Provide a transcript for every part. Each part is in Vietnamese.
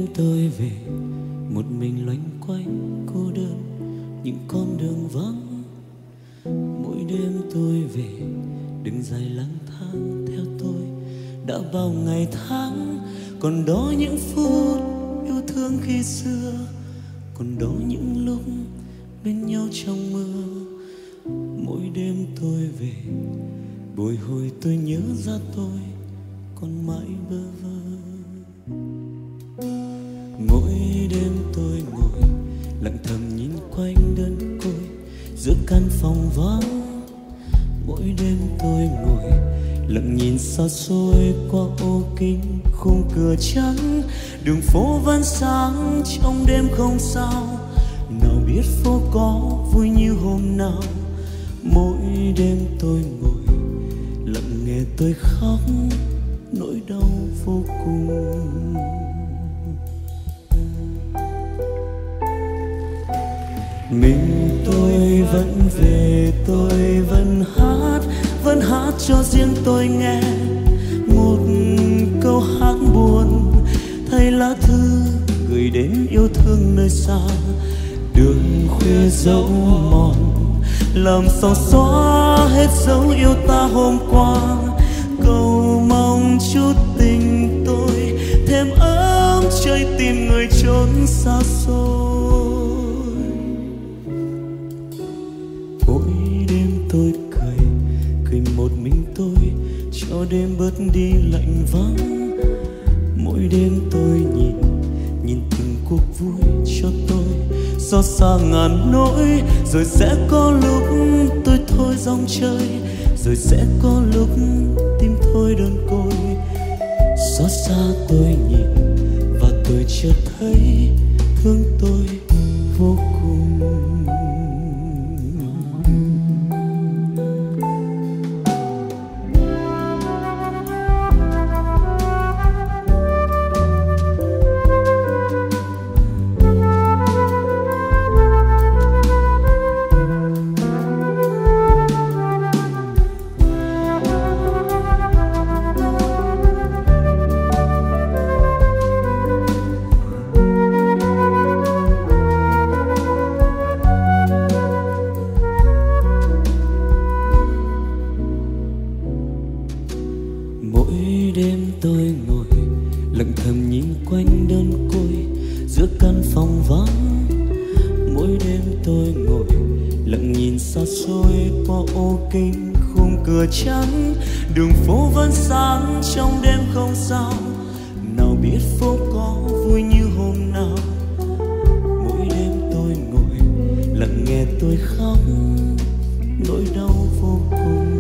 tôi về một mình loanh quanh cô đơn những con đường vắng. Mỗi đêm tôi về đừng dài lang thang theo tôi đã bao ngày tháng. Còn đó những phút yêu thương khi xưa, còn đó những lúc bên nhau trong mưa. Mỗi đêm tôi về bồi hồi tôi nhớ ra tôi còn mãi bơ vơ. Mỗi đêm tôi ngồi lặng thầm nhìn quanh đơn côi giữa căn phòng vắng. Mỗi đêm tôi ngồi lặng nhìn xa xôi qua ô kính khung cửa trắng. Đường phố vẫn sáng trong đêm không sao, nào biết phố có vui như hôm nào. Mỗi đêm tôi ngồi lặng nghe tôi khóc nỗi đau vô cùng. Mình tôi vẫn về, tôi vẫn hát cho riêng tôi nghe một câu hát buồn, thay lá thư gửi đến yêu thương nơi xa. Đường khuya dẫu mòn làm sao xóa hết dấu yêu ta hôm qua. Cầu mong chút tình tôi thêm ấm trái tim người trốn xa xôi. Mỗi đêm tôi cười một mình tôi cho đêm bớt đi lạnh vắng. Mỗi đêm tôi nhìn từng cuộc vui cho tôi xót xa ngàn nỗi. Rồi sẽ có lúc tôi thôi dòng chơi, rồi sẽ có lúc tim thôi đơn côi. Xót xa tôi nhìn và tôi chợt thấy thương tôi vô cùng. Trắng đường phố vẫn sáng trong đêm không sao, nào biết phố có vui như hôm nào. Mỗi đêm tôi ngồi lặng nghe tôi khóc nỗi đau vô cùng.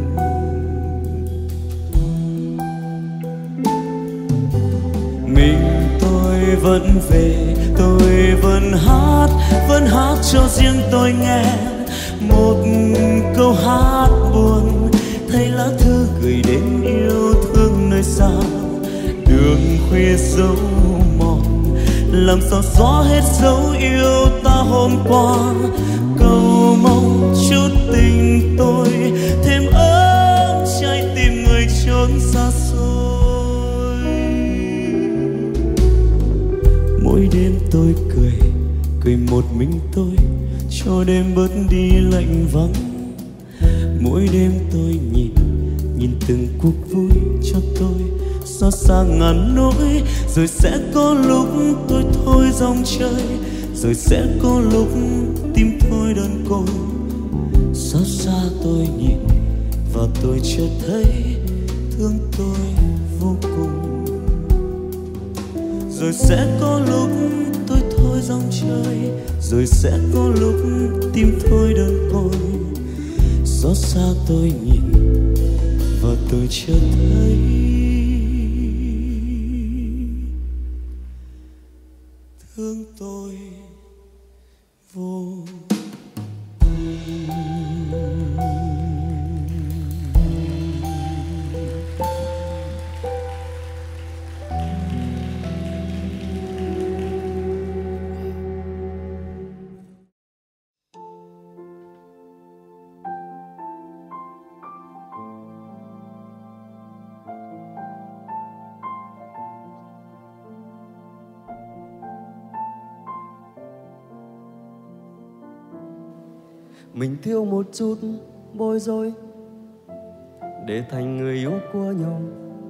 Mình tôi vẫn về, tôi vẫn hát cho riêng tôi nghe một câu hát buồn, thay lá thư gửi đến yêu thương nơi xa. Đường khuya dẫu mòn làm sao xóa hết dấu yêu ta hôm qua. Cầu mong chút tình tôi thêm ấm trái tim người trốn xa xôi. Mỗi đêm tôi cười một mình tôi cho đêm bớt đi lạnh vắng. Mỗi đêm tôi nhìn từng cuộc vui cho tôi xót xa ngàn nỗi. Rồi sẽ có lúc tôi thôi dòng chơi, rồi sẽ có lúc tim thôi đơn côi. Xót xa tôi nhìn và tôi chợt thấy thương tôi vô cùng. Rồi sẽ có lúc tôi thôi dòng chơi, rồi sẽ có lúc tim thôi đơn côi. Xót xa tôi nhìn và tôi chợt thấy thương tôi vô Mình thiếu một chút bối rối để thành người yêu của nhau.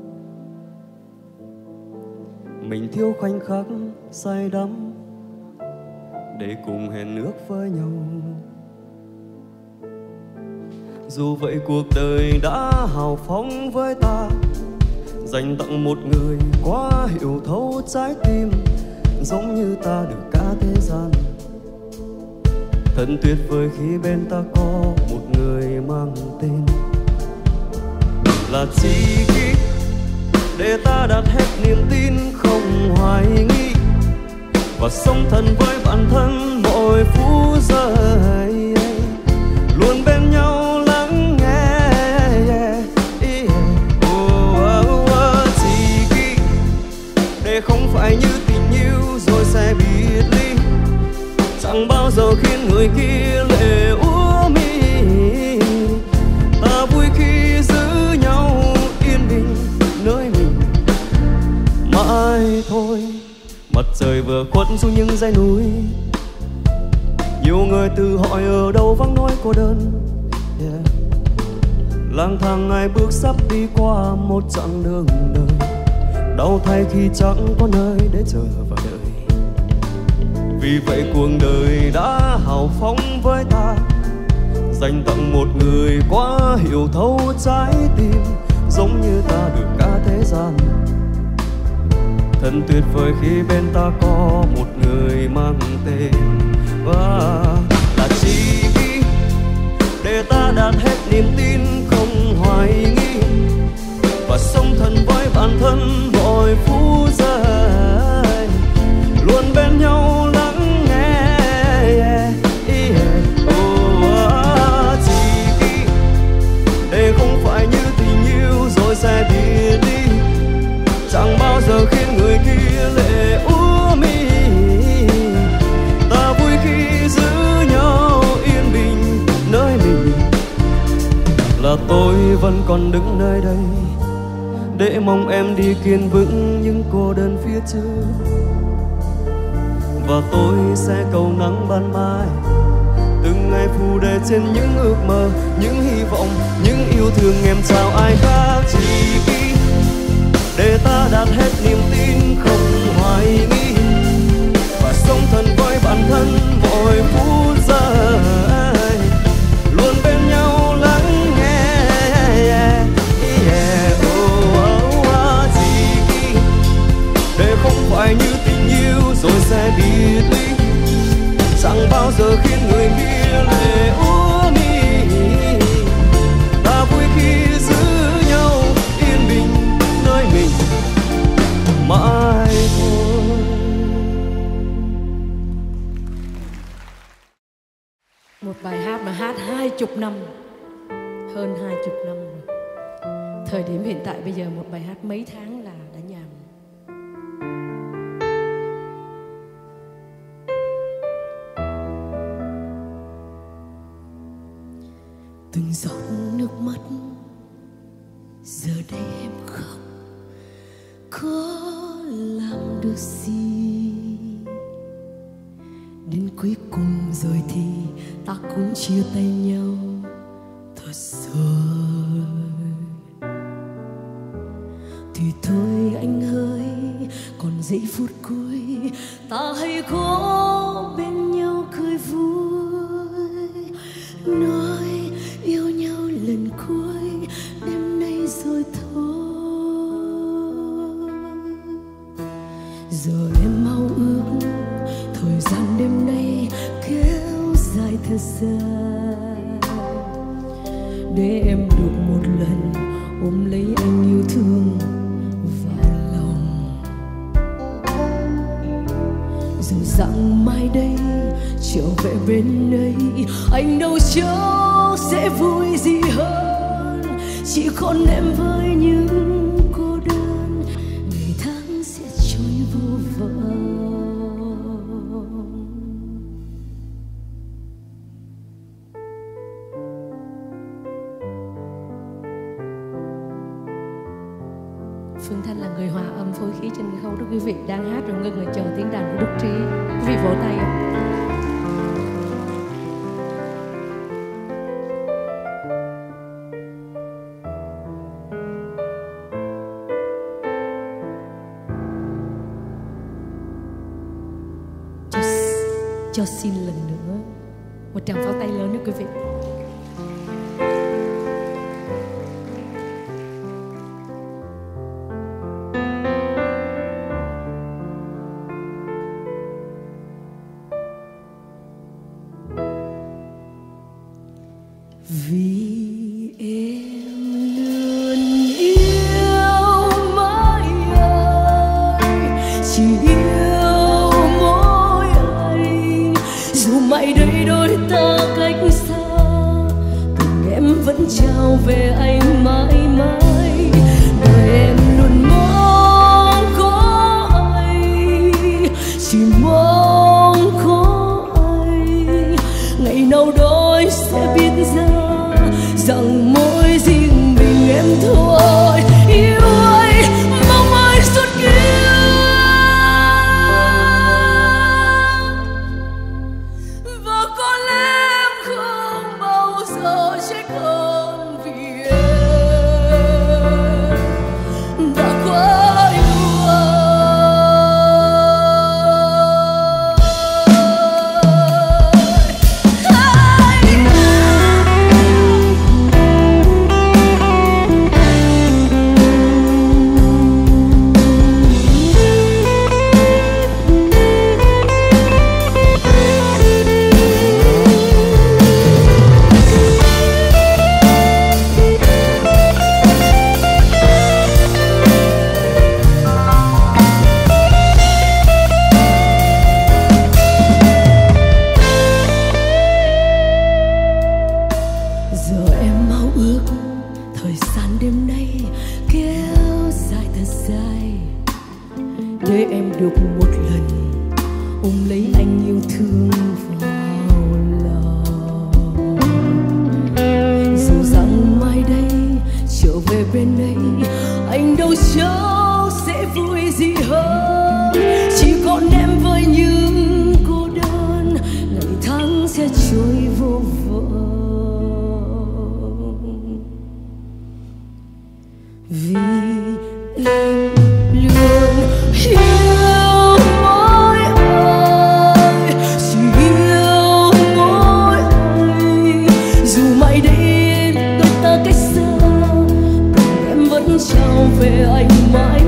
Mình thiếu khoảnh khắc say đắm để cùng hẹn ước với nhau. Dù vậy cuộc đời đã hào phóng với ta, dành tặng một người quá hiểu thấu trái tim, giống như ta được cả thế gian. Thật tuyệt vời khi bên ta có một người mang tên là tri kỷ, để ta đặt hết niềm tin không hoài nghi, và sống thân với bản thân mỗi phút giây, luôn bên nhau lắng nghe. Tri kỷ, để không phải như tình yêu rồi sẽ biệt ly, chẳng bao giờ khiến người kia lệ úa mi. Ta vui khi giữ nhau yên bình nơi mình mãi thôi. Mặt trời vừa khuất xuống những dãy núi, nhiều người tự hỏi ở đâu vắng nói cô đơn. Lang thang ngày bước sắp đi qua một chặng đường đời, đau thay khi chẳng có nơi để chờ và đợi. Vì vậy cuộc đời đã hào phóng với ta, dành tặng một người quá hiểu thấu trái tim, giống như ta được cả thế gian. Thật tuyệt vời khi bên ta có một người mang tên là tri kỷ, để ta đặt hết niềm tin không hoài nghi, và sống thân với bản thân mỗi phút giây, luôn bên nhau lắng nghe. Tri kỷ, để không phải như tình yêu rồi sẽ biệt đi, chẳng bao giờ khiến người kia lệ úa mi. Ta vui khi giữ nhau yên bình nơi mình, là tôi vẫn còn đứng nơi đây để mong em đi kiên vững những cô đơn phía trước. Và tôi sẽ cầu nắng ban mai, từng ngày phù đề trên những ước mơ, những hy vọng, những yêu thương em chào ai khác. Tri kỷ, để ta đặt hết niềm tin không hoài nghi, và sống thân với bản thân mỗi phút giây, luôn bên nhau lắng nghe. Tri kỷ, để không phải như tình yêu rồi sẽ biệt ly, chẳng bao giờ khiến người kia lệ úa mi. Ta vui khi giữ nhau yên bình nơi mình mãi thôi. Một bài hát mà hát 20 năm, hơn 20 năm rồi. Thời điểm hiện tại bây giờ một bài hát mấy tháng là đã nhàm. Từng giọt nước mắt giờ đây em khóc, có làm được gì? Đến cuối cùng rồi thì ta cũng chia tay nhau thật rồi. Thì thôi anh ơi, còn giây phút cuối ta hãy có bên nhau cười vui, nói yêu nhau lần cuối đêm nay rồi thôi. Giờ em mau ước thời gian đêm nay kéo dài thật dài, để em được một lần ôm lấy anh yêu thương vào lòng. Dù rằng mai đây trở về bên đây, anh đâu chắc sẽ vui gì hơn, chỉ còn em với những cô đơn, ngày tháng sẽ trôi vô vọng. Phương Thanh là người hòa âm phối khí trên khâu đó, quý vị đang hát rồi ngưng rồi chờ tiếng đàn của Đức Trí. Quý vị vỗ tay ạ. cho xin lần nữa. Một tràng pháo tay lớn nữa quý vị. Vì em luôn yêu mãi anh, chỉ yêu mỗi anh. Dù mãi đây đôi ta cách xa, tình em vẫn trao về anh mãi mãi. Đời em luôn mong có anh, chỉ mong có anh. Ngày nào đôi sẽ biết ra rằng mỗi riêng mình em thôi. Yêu anh mong anh suốt kiếp, và có lẽ em không bao giờ trách hơn vì em đã quá yêu để em được một lần ôm lấy anh yêu thương vào lòng. Dù rằng mai đây trở về bên đây anh đâu chắc sẽ vui gì hơn. Chỉ còn em với những cô đơn, ngày tháng sẽ trôi vô vọng. Vì em luôn yêu mỗi ai, chỉ yêu mỗi ai. Dù mãi đây đôi ta cách xa, tình em vẫn trao về anh mãi.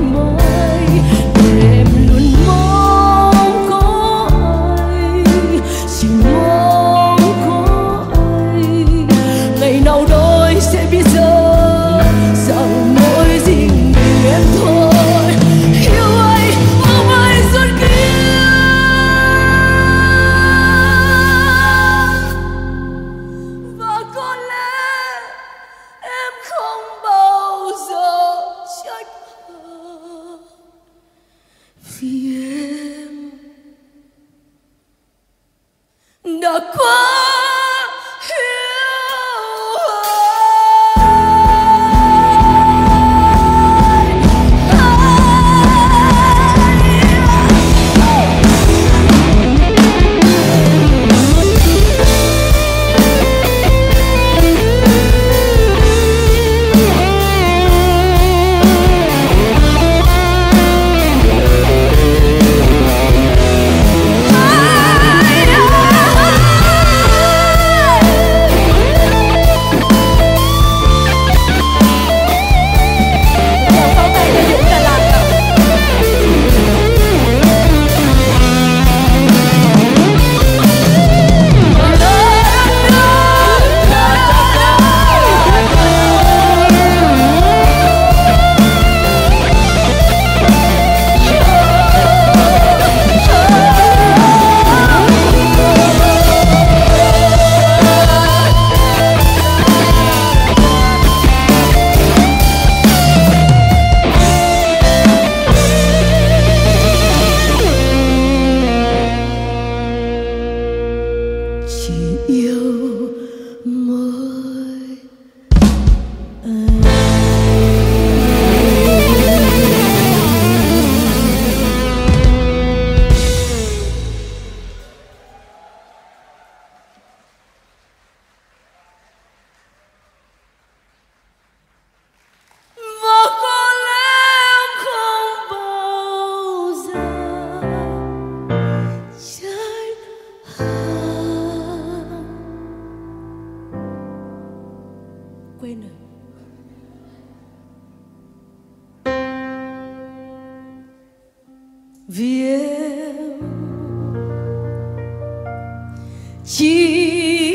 chỉ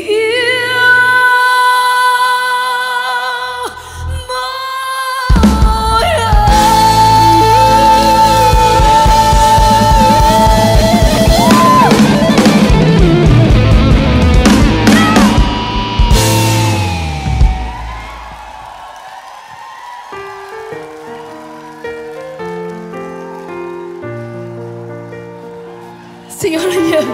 xin ơn anh nhiều.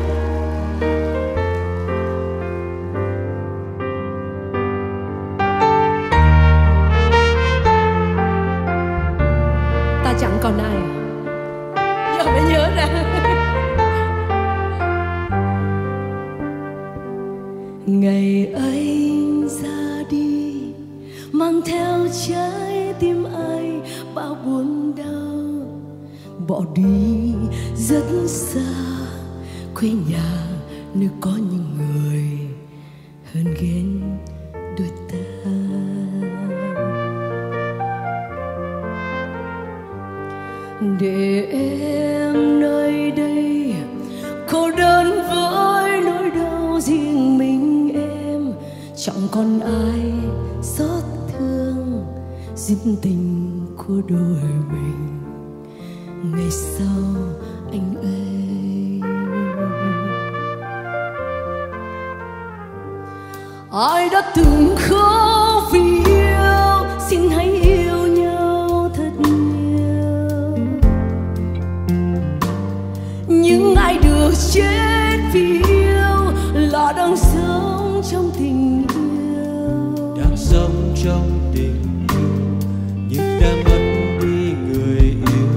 Ta chẳng còn ai, giờ mới nhớ ra. Ngày anh ra đi mang theo trái tim ai bao buồn đau, bỏ đi rất xa quê nhà nơi có những người hơn ghen đôi ta. Để em nơi đây cô đơn với nỗi đau riêng mình em, chẳng còn ai xót thương duyên tình của đôi mình. Ngày sau anh ơi, ai đã từng khóc vì yêu, xin hãy yêu nhau thật nhiều. Nhưng ai được chết vì yêu là đang sống trong tình yêu, đang sống trong tình yêu nhưng đã mất đi người yêu.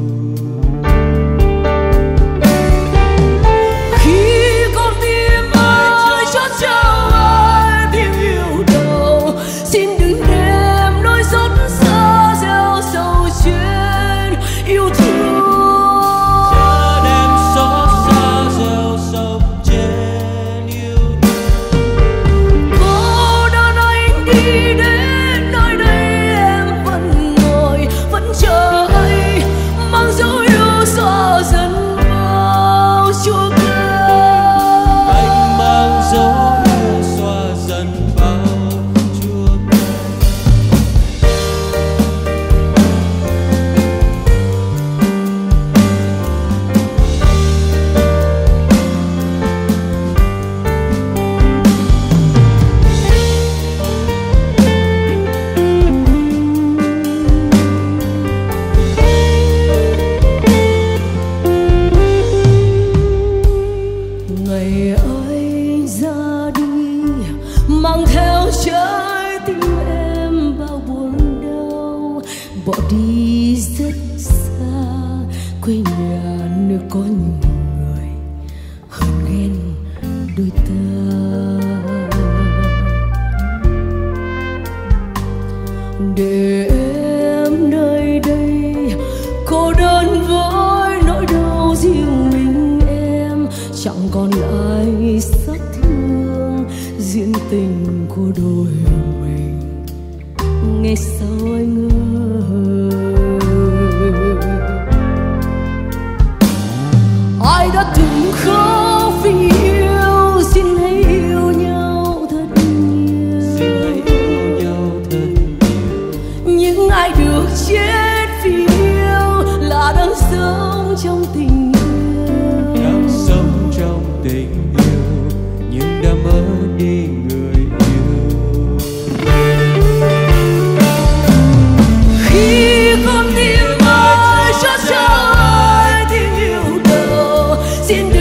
mang theo trái tim em bao buồn đau, bỏ đi rất xa quê nhà nơi có những người hơn ghen đôi ta. Để em nơi đây cô đơn với nỗi đau riêng mình em, chẳng còn ai xót thương duyên tình của đôi mình. Ngày sau anh ơi, ai đã từng khóc vì yêu, xin hãy yêu nhau thật nhiều. Xin hãy yêu nhau thật nhiều. Nhưng ai được chết vì yêu là đang sống trong tình yêu, đang sống trong tình yêu nhưng đã mất đi người yêu. Khi con tim ơi cho ai tiếng yêu đầu, xin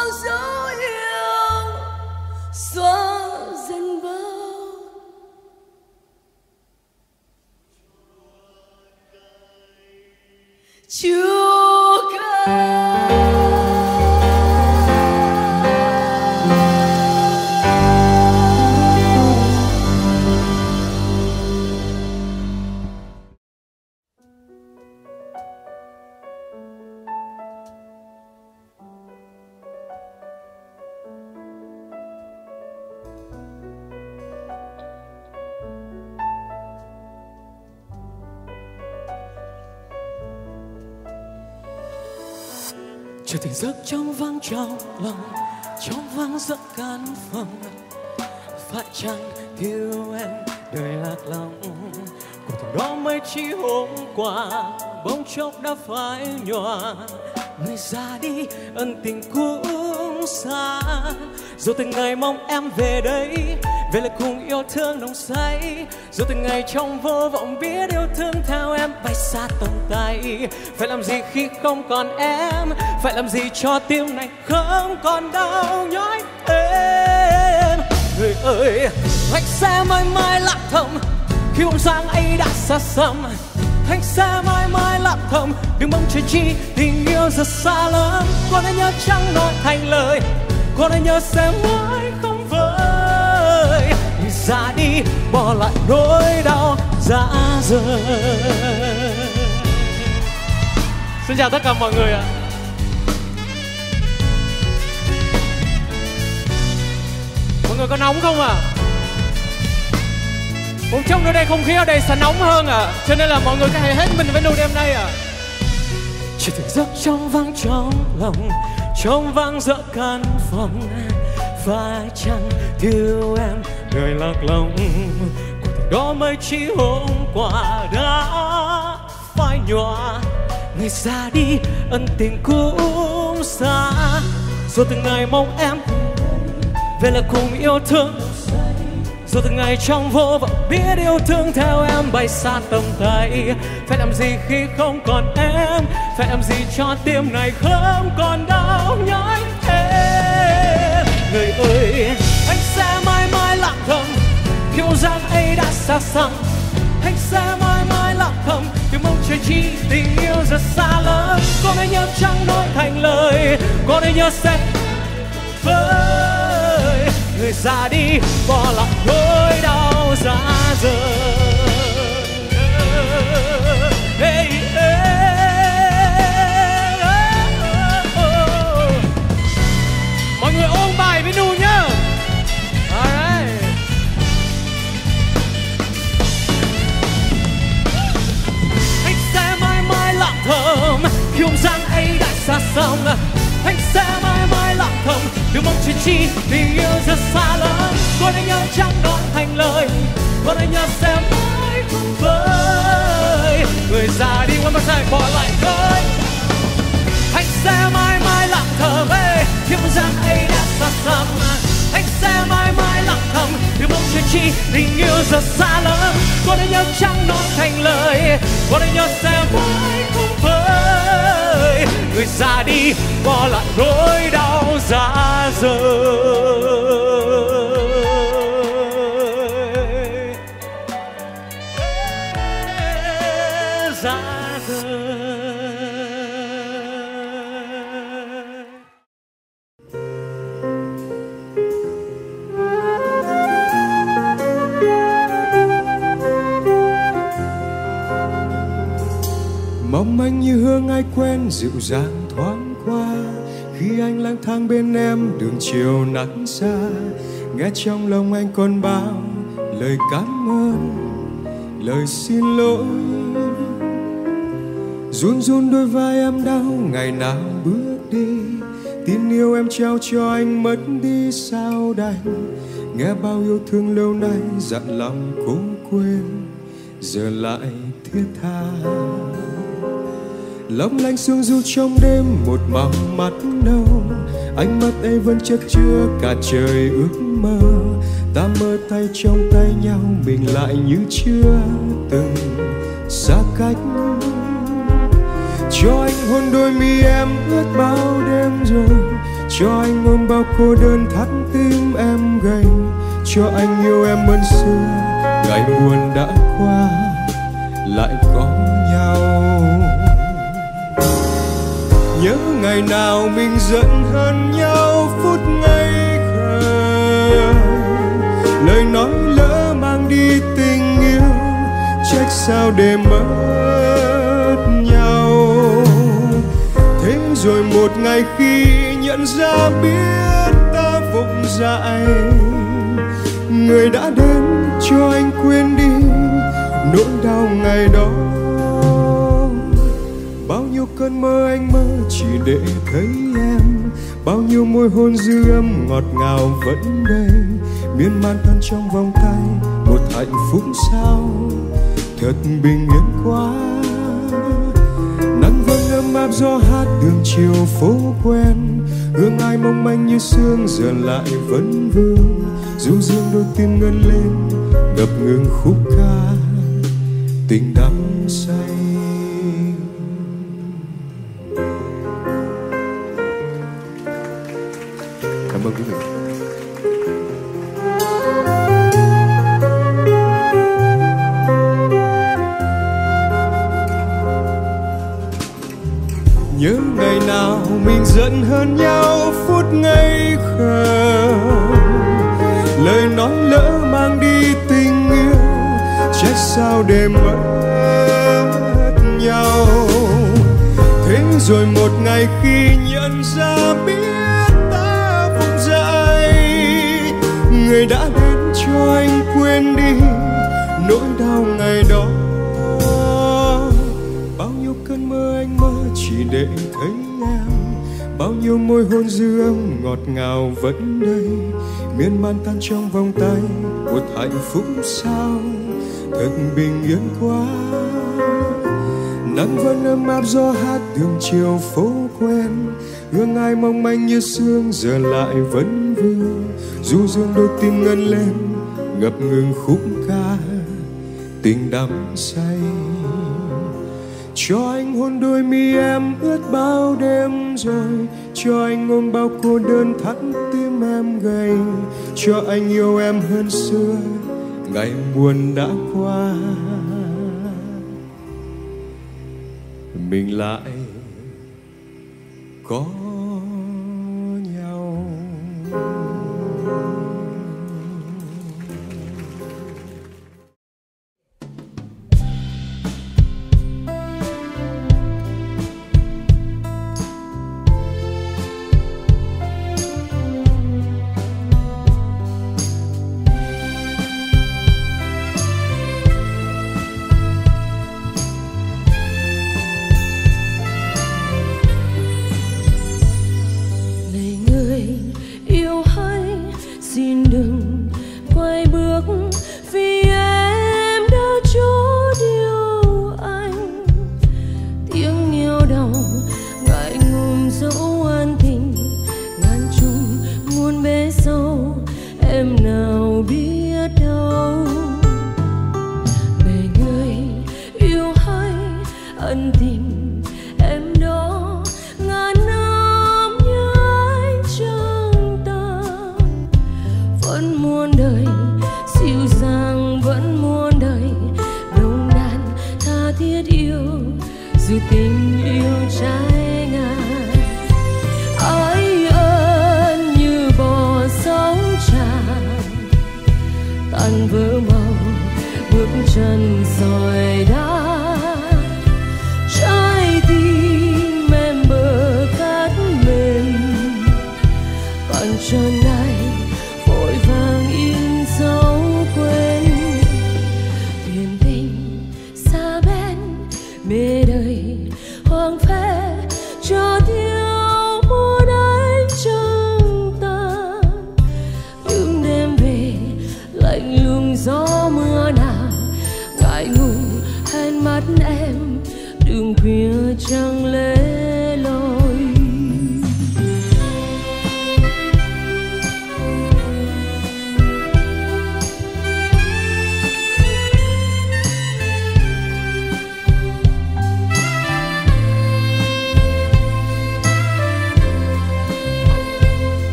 mang dấu yêu xóa dần bao. Chúa ca chưa tỉnh giấc trong vắng trong lòng, trong vắng giấc căn phòng. Phải chăng thiếu em đời lạc lòng, cuộc tình đó mới chỉ hôm qua bỗng chốc đã phai nhòa. Người ra đi ân tình cũng xa, rồi từng ngày mong em về đây, về lại cùng yêu thương nồng say. Rồi từng ngày trong vô vọng biết yêu thương theo em bay xa tầm tay. Phải làm gì khi không còn em, phải làm gì cho tim này không còn đau nhói thêm. Người ơi, anh sẽ mãi mãi lặng thầm khi bóng dáng ấy đã xa xăm. Anh sẽ mãi mãi lặng thầm đừng mong chờ chi tình yêu rất xa lắm. Có đã nhớ chẳng nói thành lời, có đã nhớ sẽ mãi không vơi. Ra đi bỏ lại nỗi đau dã rời. Xin chào tất cả mọi người ạ. Mọi người có nóng không ạ? Một trong nơi đây không khí ở đây sẽ nóng hơn ạ. Cho nên là mọi người có thể hết mình với nụ đêm nay ạ. Chỉ thức giấc trong vắng trong lòng, trong vắng giữa căn phòng. Phải chăng thiếu em đời lạc lòng, cuộc tình đó mới chỉ hôm qua đã phai nhòa. Người ra đi ân tình cũng xa, rồi từng ngày mong em về là cùng yêu thương. Rồi từng ngày trong vô vọng biết yêu thương theo em bay xa tầm tay. Phải làm gì khi không còn em, phải làm gì cho tim này không còn đau nhói thêm. Người ơi, anh sẽ mãi mãi lặng thầm khi bóng dáng ấy đã xa xăm. Anh sẽ mãi mãi lặng thầm đừng mong chờ chi tình yêu rất xa lắm. Có nỗi nhớ chẳng nói thành lời, có nỗi nhớ sẽ vơi. Người ra đi bỏ lại nỗi đau dã rời. Hey, mọi người ôm bài với Nu nhá. Alright. Anh sẽ mãi mãi lặng thầm khi bóng dáng ấy đã xa xăm. Anh sẽ mãi mãi lặng thầm đừng mong chuyện chi tình yêu rất xa lắm. Có đã nhớ chẳng nói thành lời, có đã nhớ sẽ mãi không vơi. Người già đi quên mất sai bỏ lại khơi. Anh sẽ mãi mãi lặng thầm khi bóng dáng ấy đã xa xăm. Anh sẽ mãi mãi lặng thầm đừng mong chuyện chi tình yêu rất xa lắm. Có đã nhớ chẳng nói thành lời, có đã nhớ sẽ mãi không vơi. Người ra đi bỏ lại nỗi đau dã rời. Dã rời. Mong anh như hương ai quen dịu dàng thoáng qua, khi anh lang thang bên em đường chiều nắng xa. Nghe trong lòng anh còn bao lời cảm ơn, lời xin lỗi. Run run đôi vai em đau ngày nào bước đi, tin yêu em trao cho anh mất đi sao đành. Nghe bao yêu thương lâu nay dặn lòng cố quên, giờ lại thiết tha. Long lanh sương du trong đêm một màu mắt nâu, ánh mắt ấy vẫn chất chứa cả trời ước mơ. Ta mơ tay trong tay nhau mình lại như chưa từng xa cách. Cho anh hôn đôi mi em ướt bao đêm rồi, cho anh ôm bao cô đơn thắt tim em gầy, cho anh yêu em hơn xưa. Ngày buồn đã qua lại có nhau. Nhớ ngày nào mình giận hơn nhau phút ngây khờ, lời nói lỡ mang đi tình yêu, trách sao để mất nhau. Thế rồi một ngày khi nhận ra biết ta vụng dại, người đã đến cho anh quên đi nỗi đau ngày đó. Bao nhiêu cơn mơ anh mơ chỉ để thấy em, bao nhiêu môi hôn dư âm ngọt ngào vẫn đây, miên man tan trong vòng tay một hạnh phúc sao thật bình yên quá. Nắng vâng ấm áp gió hát đường chiều phố quen, hương ai mong manh như sương giờ lại vẫn vương, du dương đôi tim ngân lên ngập ngừng khúc ca tình đắm say. Cảm ơn quý vị. Nhớ ngày nào mình giận hơn nhau phút ngây khờ, lời nói lỡ mang đi tình yêu, trách sao để mất nhau. Thế rồi một ngày khi nhận ra biết ta vụng dại, người đã đến cho anh quên đi nỗi đau ngày đó. Bao nhiêu cơn mơ anh mơ chỉ để thấy em, bao nhiêu môi hôn dư âm ngọt ngào vẫn đây, miên man tan trong vòng tay một hạnh phúc sao thật bình yên quá. Nắng vẫn ấm áp gió hát đường chiều phố quen, hương ai mong manh như sương giờ lại vẫn vương, du dương đôi tim ngân lên ngập ngừng khúc ca tình đắm say. Cho anh hôn đôi mi em ướt bao đêm rồi, cho anh ôm bao cô đơn thắt tim em gầy, cho anh yêu em hơn xưa. Ngày buồn đã qua mình lại có nhau.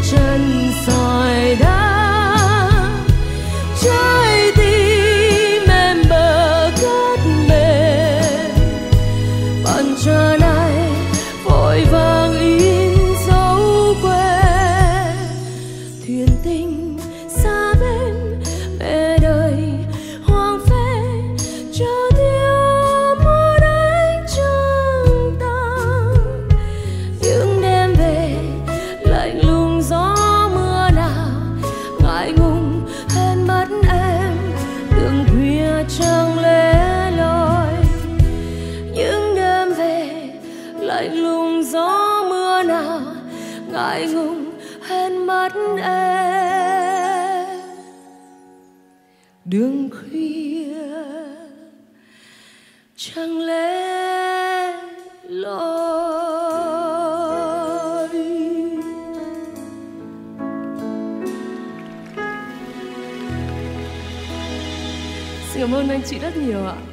chân sỏi đá, trái tim em bờ cát mềm. Bàn trà này vội vàng in dấu quê, thuyền tình xa bên mẹ đời hoang phế, cho thiếu một ánh trăng tàn. Những đêm về lạnh lùng gió mưa nào, ngại ngùng hên mất em đường khuya chẳng lẽ loi. Những đêm về lạnh lùng gió mưa nào, ngại ngùng hên mất em đường khuya chẳng lẽ loi. Xin cảm ơn anh chị rất nhiều ạ.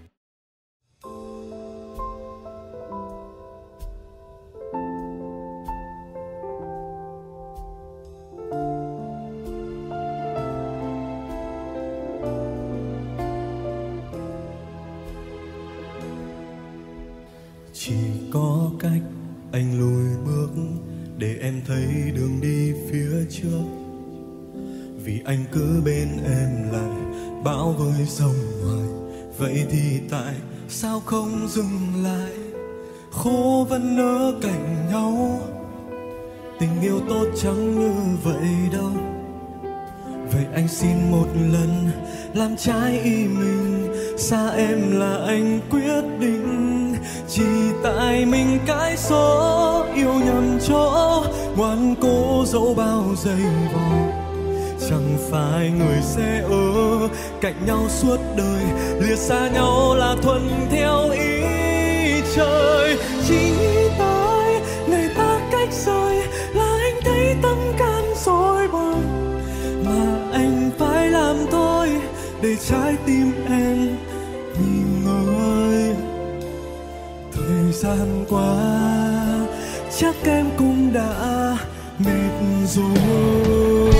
Chỉ có cách anh lùi bước để em thấy đường đi phía trước, vì anh cứ bên em lại bão với sông hoài. Vậy thì tại sao không dừng lại? Khô vẫn nở cạnh nhau, tình yêu tốt chẳng như vậy đâu. Vậy anh xin một lần làm trái ý mình, xa em là anh quyết định. Chỉ tại mình cái số yêu nhầm chỗ, ngoan cố dẫu bao giây vò. Chẳng phải người sẽ ở cạnh nhau suốt đời, lìa xa nhau là thuận theo ý trời. Chỉ nghĩ tới ngày ta cách rời là anh thấy tâm can rối bời, mà anh phải làm thôi để trái tim em nghỉ ngơi. Thời gian qua chắc em cũng đã mệt rồi.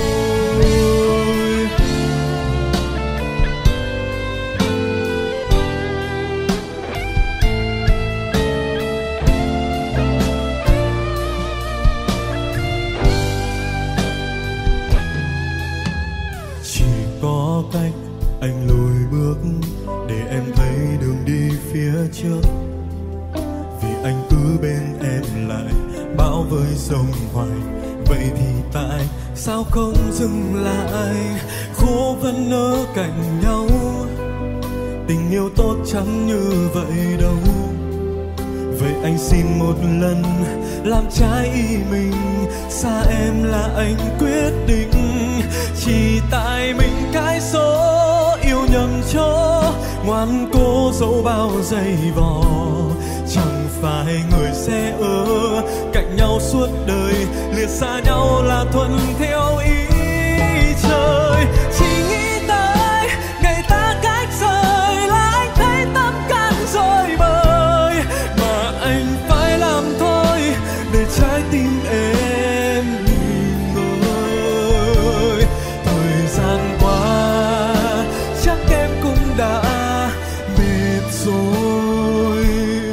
Chỉ có cách anh lùi bước để em thấy đường đi phía trước, vì anh cứ bên em lại bão với sông hoài. Vậy thì tại sao không dừng lại? Khô vẫn nở cạnh nhau, tình yêu tốt chẳng như vậy đâu. Vậy anh xin một lần làm trái ý mình, xa em là anh quyết định. Chỉ tại mình cái số yêu nhầm chỗ, ngoan cố dẫu bao giây vò. Chẳng phải người sẽ ở cạnh nhau suốt đời, lìa xa nhau là thuận theo ý trời. Chỉ nghĩ tới ngày ta cách rời là anh thấy tâm can rối bời, mà anh phải làm thôi để trái tim em nghỉ ngơi. Thời gian qua chắc em cũng đã mệt rồi.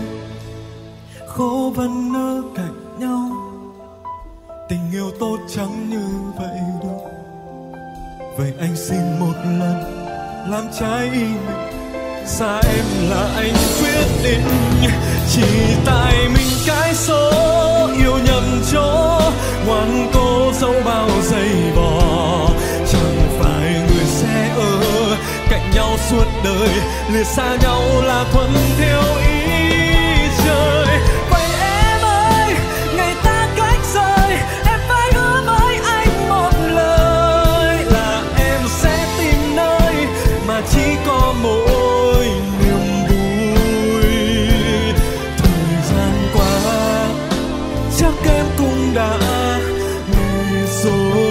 Khô vẫn nở cạnh nhau, tình yêu tốt chẳng như vậy đâu. Vậy anh xin một lần làm trái ý mình, xa em là anh quyết định. Chỉ tại mình cái số yêu nhầm chỗ, ngoan cố dẫu bao giây vò. Chẳng phải người sẽ ở cạnh nhau suốt đời, lìa xa nhau là thuận theo ý trời. Vậy em ơi, ngày ta cách rời, em phải hứa với anh một lời là em sẽ tìm nơi mà chỉ có mỗi niềm vui. Thời gian qua chắc em cũng đã mệt rồi.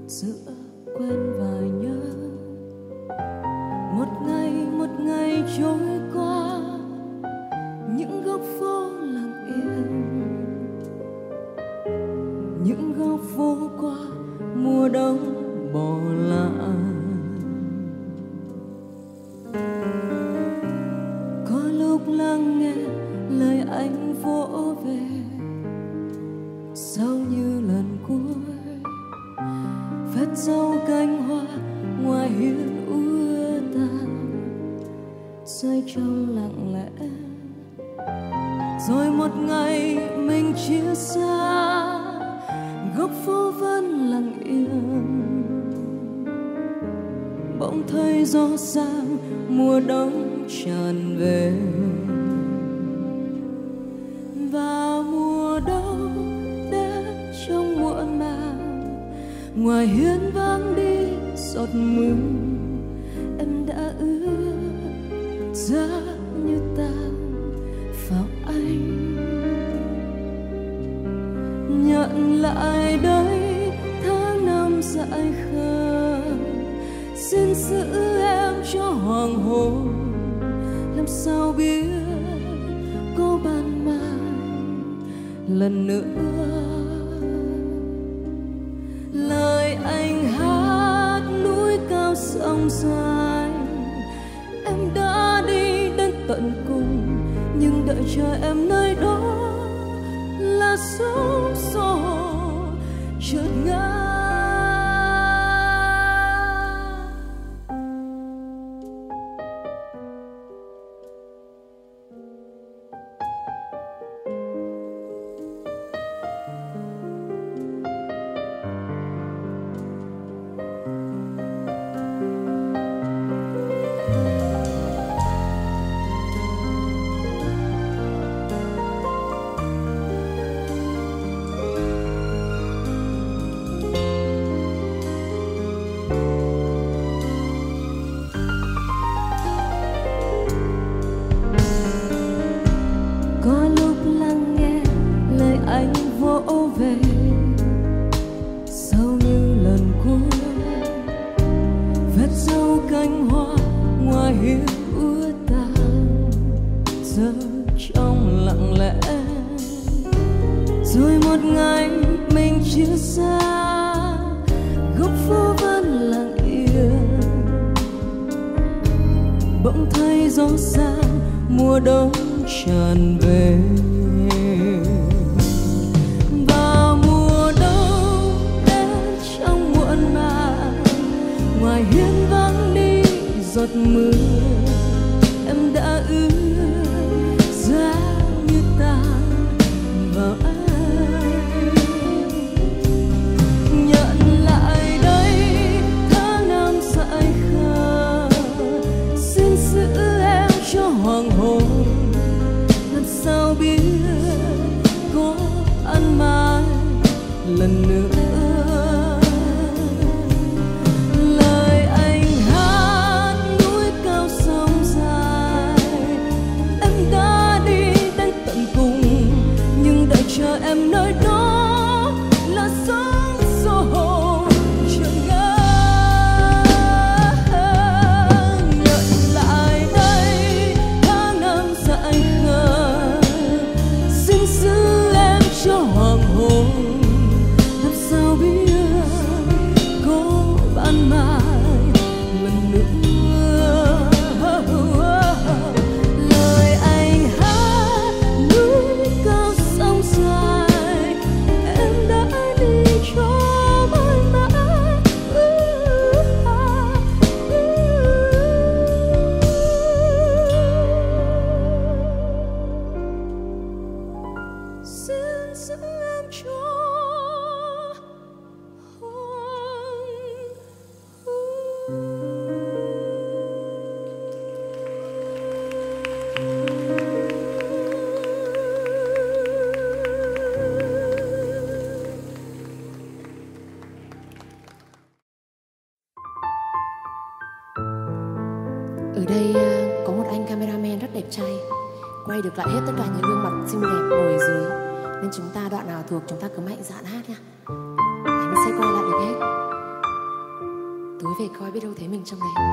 giữa quên và nhớ. Một ngày trôi qua, những góc phố lặng yên, những góc phố qua mùa đông bỏ lại. Có lúc lắng nghe lời anh vỗ về, sao như lần cuối vết dấu cánh hoa ngoài hiên úa tàn rơi trong lặng lẽ. Rồi một ngày mình chia xa, góc phố vẫn lặng yên, bỗng thấy gió sang mùa đông tràn về. Và mùa đông đến trong muộn màng, ngoài hiên vang đi giọt mưa, em đã ướt giá như tan vào anh. Nhận lại đây tháng năm dại khờ, xin giữ em cho hoàng hôn. Làm sao biết có ban mai lần nữa. Lời anh hát núi cao sông dài, em đã đi đến tận cùng, nhưng đợi chờ em nơi đó là sóng gió chợt ngã. Ở đây có một anh cameraman rất đẹp trai, quay được lại hết tất cả những gương mặt xinh đẹp ngồi ở dưới. Nên chúng ta đoạn nào thuộc chúng ta cứ mạnh dạn hát nha. Anh sẽ quay lại được hết. cưới về coi, biết đâu thấy mình trong đấy.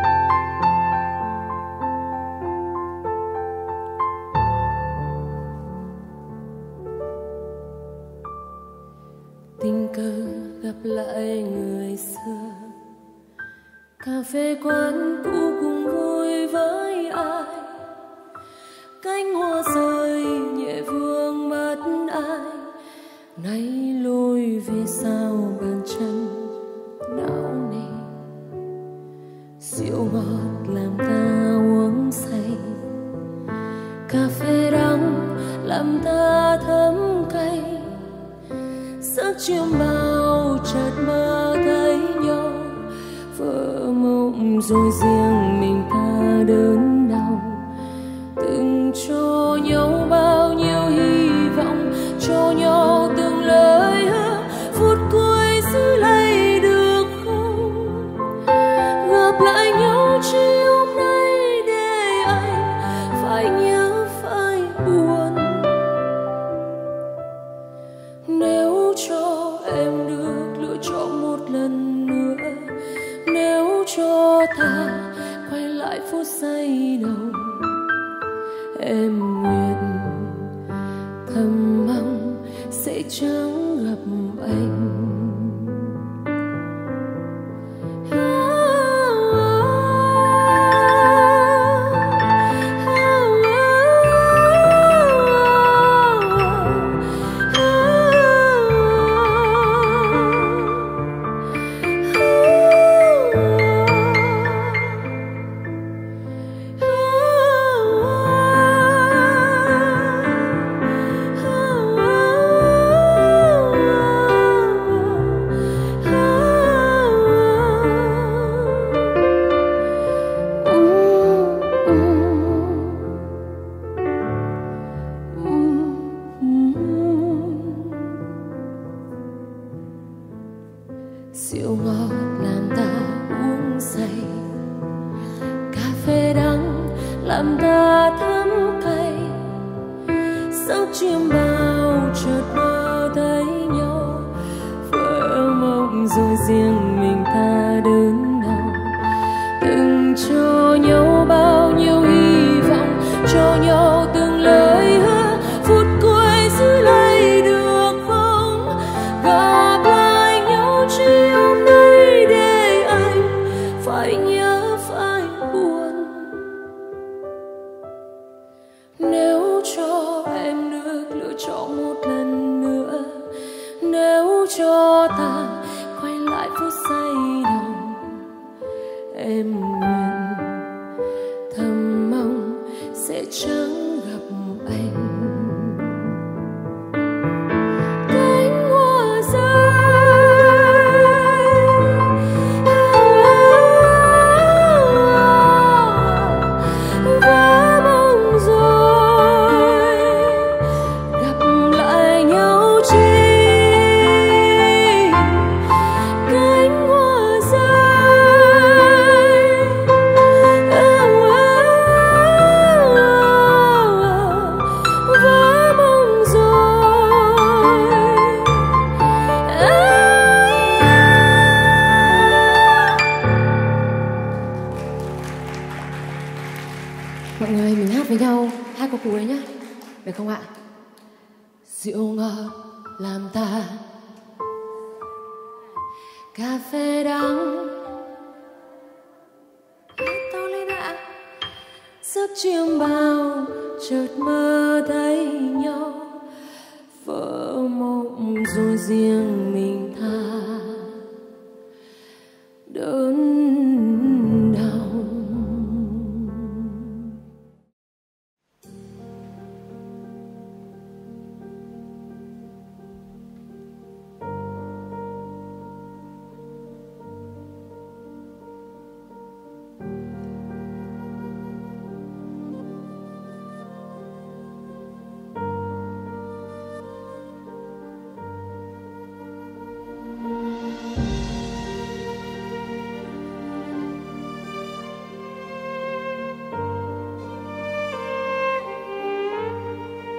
Tình cờ gặp lại người xưa, cà phê quán cũ cùng vui với ai, cánh hoa rơi nhẹ vương mắt ai, nay lùi về sau bàn chân não nề, rượu ngọt làm ta uống say, cà phê đắng làm ta thấm cay, giấc chiêm bao chợt mơ thấy nhau, vỡ mộng rồi riêng mình ta đớn đau, từng cho nhau bao nhiêu hy vọng, cho nhau từng lời hứa, phút cuối giữ lấy được không? Gặp lại nhau chỉ hôm nay để anh phải nhớ phải buồn. Nếu cho em được lựa chọn một lần nữa, nếu cho ta quay lại phút giây đầu, em nguyện thầm mong sẽ chẳng gặp anh. Rượu ngọt làm ta uống say, cà phê đắng làm ta thấm cay, giấc chiêm bao chợt mơ thấy nhau, vỡ mộng rồi riêng mình ta đớn đau, từng cho nhau bao nhiêu hy vọng, cho nhau từng lời hứa, phút cuối giữ lấy được không? Gặp lại nhau chỉ hôm nay để anh phải nhớ phải buồn. Nếu cho em được lựa chọn một lần nữa, nếu cho ta quay lại phút giây đầu, em nguyện thầm mong sẽ chẳng gặp anh. Cánh hoa rơi, vỡ mộng rồi, gặp lại nhau chi. Cánh hoa rơi, vỡ mộng rồi. Mọi người mình hát với nhau hai câu cú đấy nhá, được không ạ? Rượu ngọt làm ta, cà phê đắng, hát to lên ạ. Giấc chiêm bao chợt mơ thấy nhau, vỡ mộng rồi riêng mình ta đớn đau.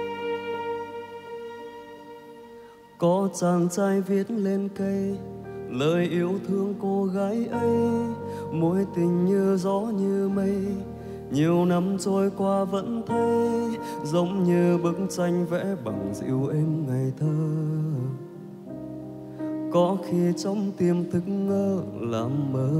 Có chàng trai viết lên cây lời yêu thương cô gái ấy, mối tình như gió như mây. Nhiều năm trôi qua vẫn thấy giống như bức tranh vẽ bằng dịu êm ngày thơ. Có khi trong tim thức ngỡ làm mơ,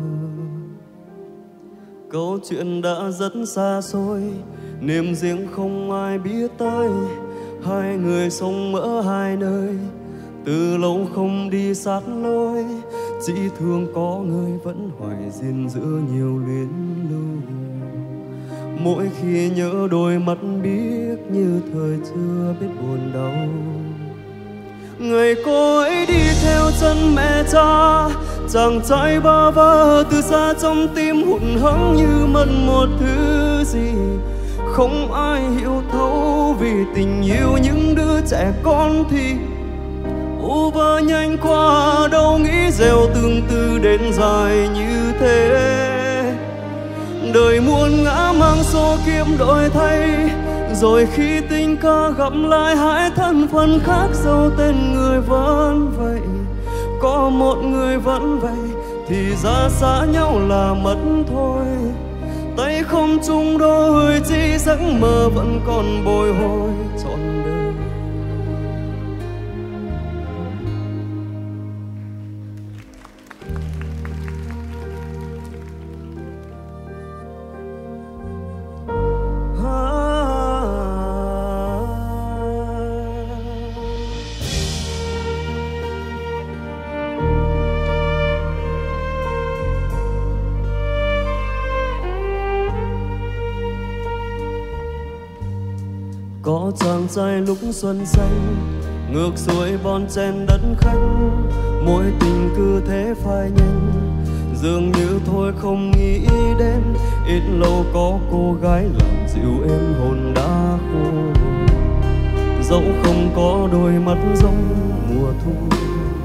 câu chuyện đã rất xa xôi, niềm riêng không ai biết tới. Hai người sống ở hai nơi, từ lâu không đi sát lối. Chỉ thương có người vẫn hoài riêng giữa nhiều luyến lưu. Mỗi khi nhớ đôi mắt biếc như thời chưa biết buồn đau. Ngày cô ấy đi theo chân mẹ cha, chàng trai bơ vơ từ xa trong tim hụt hẫng như mất một thứ gì. Không ai hiểu thấu vì tình yêu những đứa trẻ con thì u vơ nhanh qua, đâu nghĩ gieo tương tư đến dài như thế. Đời muôn ngã mang số kiếp đổi thay, rồi khi tình cờ gặp lại hai thân phận khác dấu tên người vẫn vậy. Có một người vẫn vậy thì ra xa nhau là mất thôi. Tay không chung đôi chỉ giấc mơ vẫn còn bồi hồi trọn đời. Có chàng trai lúc xuân xanh, ngược xuôi bon chen đất khách. Mối tình cứ thế phai nhanh, dường như thôi không nghĩ đến. Ít lâu có cô gái làm dịu êm hồn đã khô, dẫu không có đôi mắt giống mùa thu.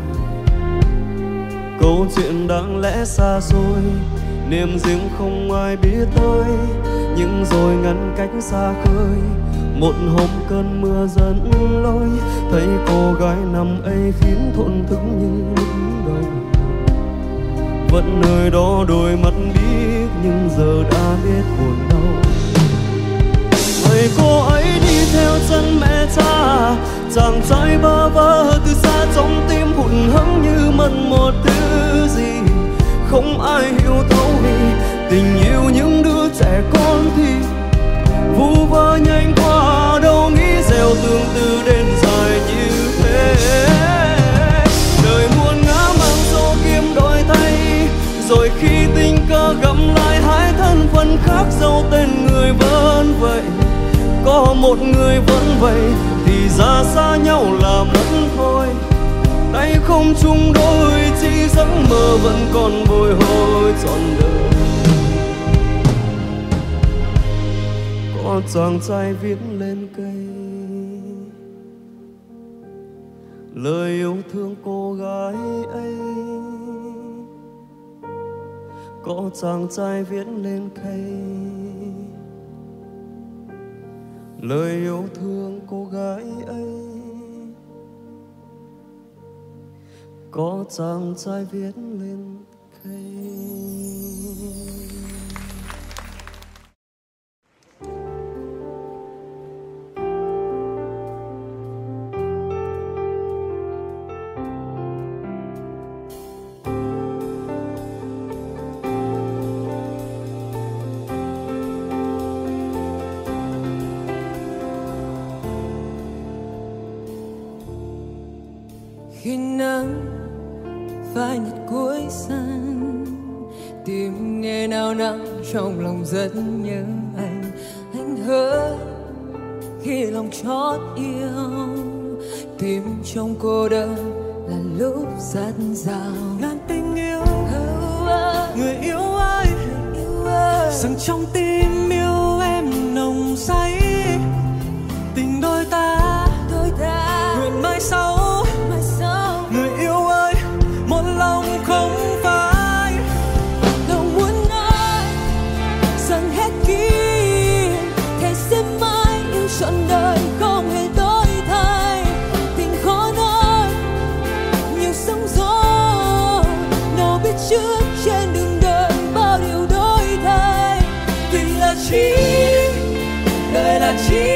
Câu chuyện đáng lẽ xa xôi, niềm riêng không ai biết tới. Nhưng rồi ngăn cách xa khơi, một hôm cơn mưa dẫn lối, thấy cô gái nằm ấy khiến thổn thức như lúc đầu. Vẫn nơi đó đôi mắt biết nhưng giờ đã biết buồn đau. Ngày cô ấy đi theo chân mẹ cha, chàng trai bơ vơ từ xa trong tim hụt hẫng như mất một thứ gì. Không ai hiểu thấu vì tình yêu những đứa trẻ con thì vu vơ nhanh qua, đâu nghĩ gieo tương tư đến dài như thế. Đời muôn ngã mang số kiếp đổi thay, rồi khi tình cờ gặp lại hai thân phận khác dấu tên người vẫn vậy. Có một người vẫn vậy thì ra xa nhau là mất thôi. Tay không chung đôi chỉ giấc mơ vẫn còn bồi hồi trọn đời. Có chàng trai viết lên cây lời yêu thương cô gái ấy. Có chàng trai viết lên cây lời yêu thương cô gái ấy. Có chàng trai viết lên cây. Khi nắng phai nhạt cuối sân, tim nghe nao nao trong lòng rất nhớ anh. Anh hứa khi lòng chót yêu, tim trong cô đơn là lúc rất dao. Ngàn tình yêu, người yêu ơi, dâng trong tim yêu em nồng say. Tình đôi ta nguyện mai sau. Người yêu ơi, một lòng không phai. Đâu muốn nói rằng hết kia, thề sẽ mãi yêu trọn đời không hề đổi thay. Tình khó nói, nhiều sóng gió trước trên đường đời bao điều đổi thay. Tình là chi, đời là chi,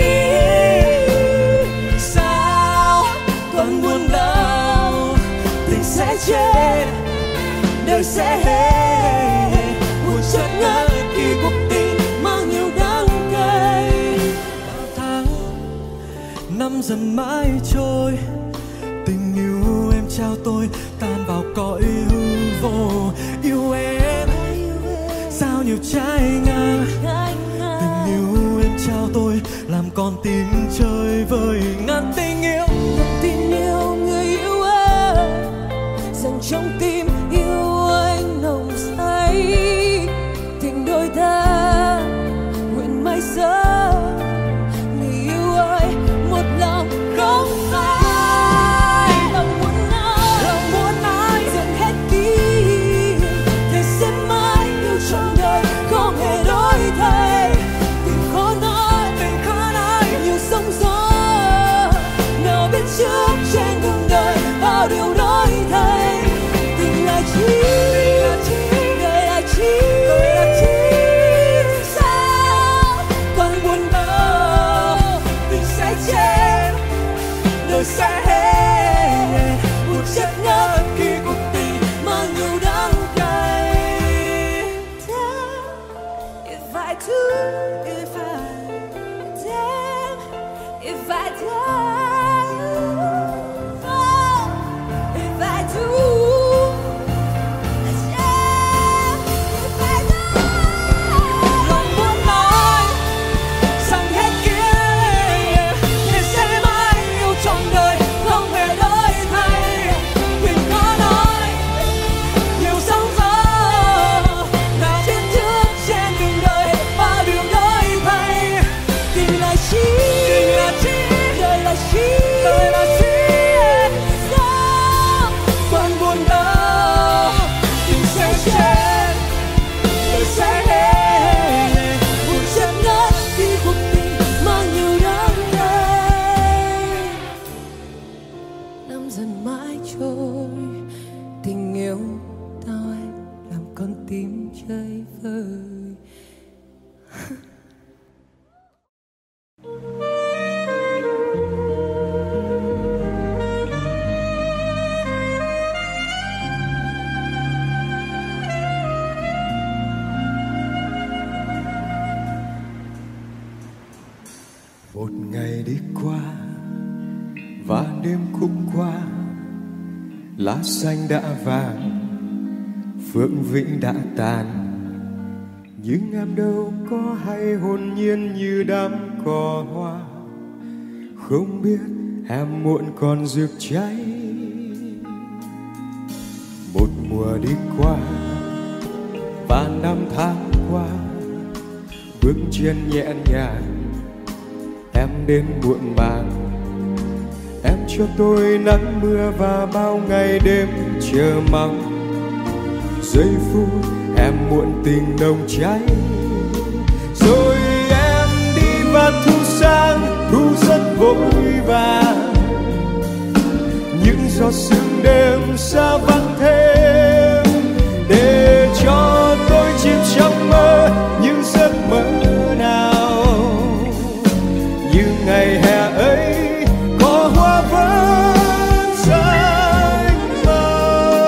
sao còn buồn đau. Tình sẽ chết, đời sẽ hết, một chợt ngỡ khi cuộc tình mang nhiều đắng cay. Bao tháng năm dần mãi trôi, tình yêu em trao tôi tan vào cõi hư vô. Yêu em sao nhiều trái ngang, tình yêu em trao tôi làm con tim chơi vơi. Ngàn tình yêu, Tình yêu người yêu ơi, dành trong tim yêu anh nồng say. Tình đôi ta nguyện mãi sau, người yêu ơi một lòng không phai. Lòng muốn nói dần hết ký, thề sẽ mãi yêu trọn đời không hề đổi thay. Tình khó nói nhiều sóng gió, nào biết trước trên đường đời bao điều đổi thay. Tình là chi, đời là chi, sao còn buồn đau. Tình sẽ chết, đời sẽ hết, một chợt ngỡ khi cuộc tình mang nhiều đắng cay. If I do, if I die, oh, if I do, yeah, if I die. Lòng muốn nói rằng hết kia, để sẽ mãi yêu trọn đời không hề đổi thay. Tình khó nói nhiều sóng gió, nào biết trước trên đường đời bao điều đổi thay. Tình là chi, đời là chi, sao còn buồn đau. Tình sẽ chết, đời sẽ hết, một chợt ngỡ khi cuộc tình mang nhiều đắng cay. Năm dần mãi trôi, tình yêu tôi làm con tim chơi vơi. Một ngày đi qua và đêm cũng qua, lá xanh đã vàng, phượng vĩnh đã tàn, nhưng em đâu có hay hồn nhiên như đám cỏ hoa. Không biết em muộn còn rực cháy. Một mùa đi qua và năm tháng qua, bước chân nhẹ nhàng em đến muộn màng. Em cho tôi nắng mưa và bao ngày đêm chờ mong. Giây phút em muộn tình nồng cháy, rồi em đi và thu sang, thu rất vội vàng. Những giọt sương đêm xa vắng thêm, để cho tôi chìm trong mơ những giấc mơ nào như ngày hè ấy có hoa vẫn xanh mơ.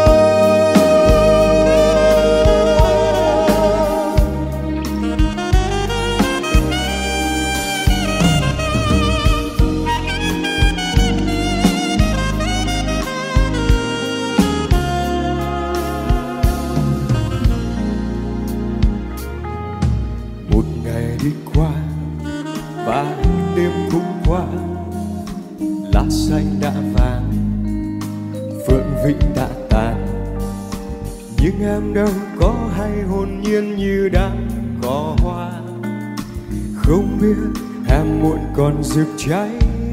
Một ngày đi qua và đêm cũng qua, lá xanh đã vàng, phượng vĩnh đã tàn, nhưng em đâu có hay hồn nhiên như đám cỏ hoa. Không biết em muộn còn rực cháy.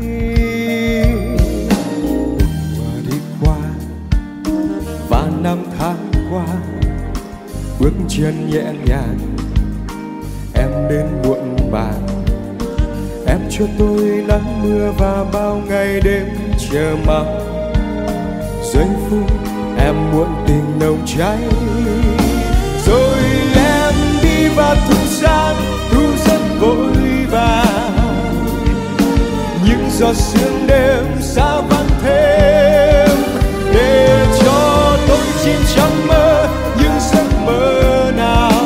Mùa đi qua và năm tháng qua, bước chân nhẹ nhàng em đến muộn màng. Em cho tôi nắng mưa và bao ngày đêm chờ mong. Giây phút em muộn tình nồng cháy. Rồi em đi vào thu sang, thu rất vội vàng, những giọt sương đêm xa vắng thêm, để cho tôi chìm trong mơ những giấc mơ nào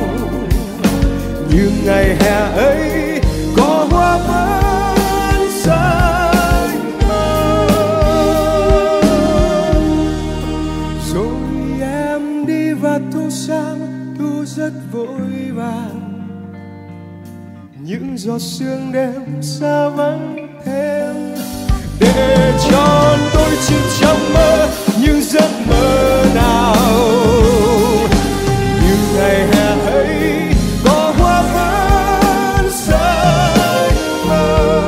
như ngày hè ấy có hoa vẫn xanh mơ. Rồi em đi vào thu sang, thu rất vội vàng, những giọt sương đêm xa vắng thêm, để cho tôi chìm trong mơ những giấc mơ nào như ngày hè ấy có hoa vẫn xanh mơ,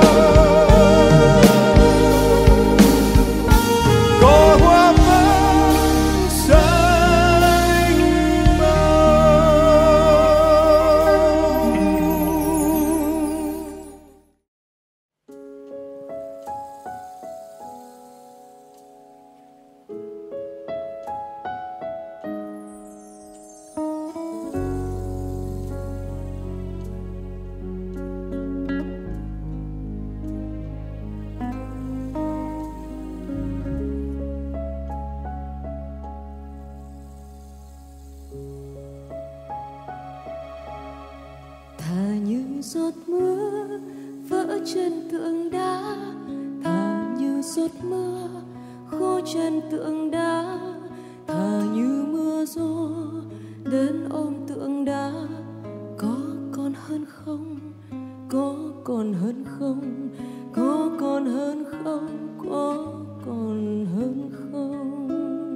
có hoa vẫn xanh mơ. Thà như giọt mưa vỡ trên tượng đá, thà như giọt mưa khô trên tượng đá, thà như mưa gió đến ôm tượng đá. Có còn hơn không? Có còn hơn không? Có còn hơn không? Có còn hơn không?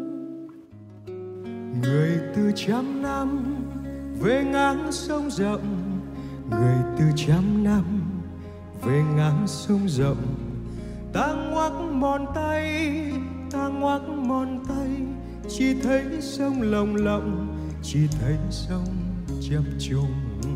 Người từ trăm năm về ngang sông rộng, người từ trăm năm về ngang sông rộng, ta ngoắc mòn tay, ta ngoắc mòn tay, chỉ thấy sông lồng lộng, chỉ thấy sông chập trùng.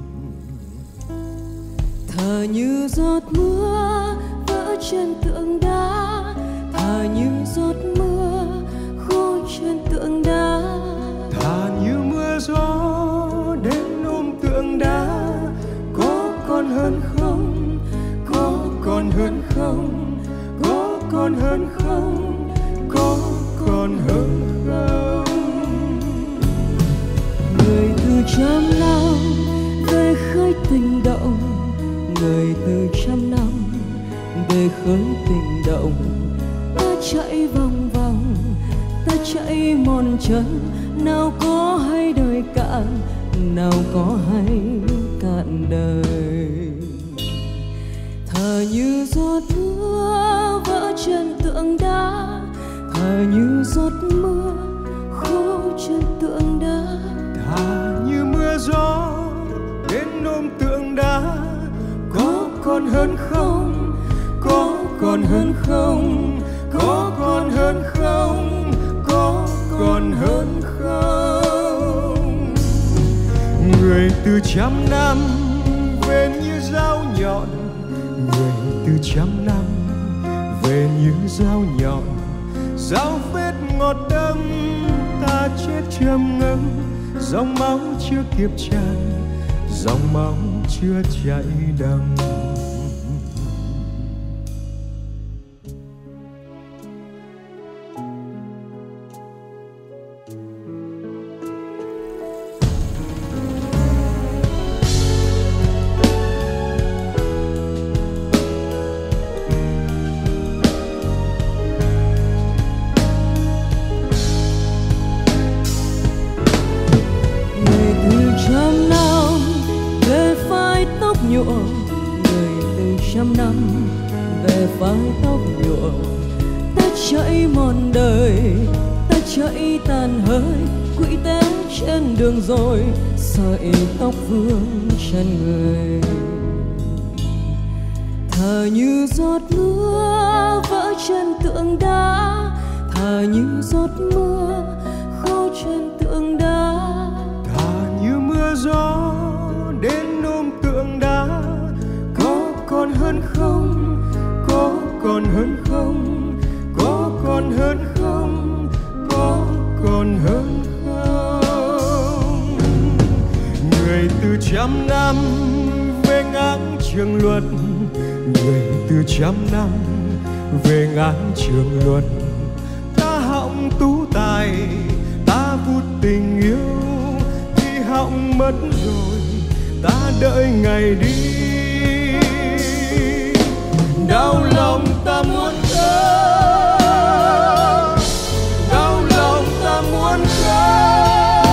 Thà như giọt mưa vỡ trên tượng đá, thà như giọt mưa khô trên tượng đá, Thà như mưa gió đến ôm tượng đá. Có còn hơn không? Có còn hơn không? Có còn hơn không? Có còn hơn không? người từ trăm năm về khơi tình động, người từ trăm năm về khơi tình động. Ta chạy vòng vòng, ta chạy mòn chân, nào có hay đời cạn, nào có hay cạn đời. Thà như giọt mưa vỡ trên tượng đá, thà như giọt mưa khô trên tượng đá, Thà như mưa gió đến ôm tượng đá. Có còn hơn không? Có còn hơn không? Có còn hơn không? Có còn hơn không? Người từ trăm năm về như dao nhọn, người từ trăm năm về như dao nhọn, dao vết ngọt đâm ta chết trầm ngâm. Dòng máu chưa kịp tràn, dòng máu chưa chảy đầm. Người từ trăm năm về vai tóc nhuộm, ta chạy mòn đời, ta chạy tàn hơi, quỹ té trên đường rồi, sợi tóc vương trên người. Thà như giọt mưa vỡ trên tượng đá, thà như giọt mưa khô trên tượng đá, Thà như mưa gió đến ôm tượng đá. Có còn hơn không? Có còn hơn không? Có còn hơn không? Có còn hơn không? trăm năm về ngang trường luật, người từ trăm năm về ngang trường luật. Ta hỏng tú tài, ta vút tình yêu thì hỏng mất rồi, ta đợi ngày đi. Đau lòng ta muốn khóc, đau lòng ta muốn khóc.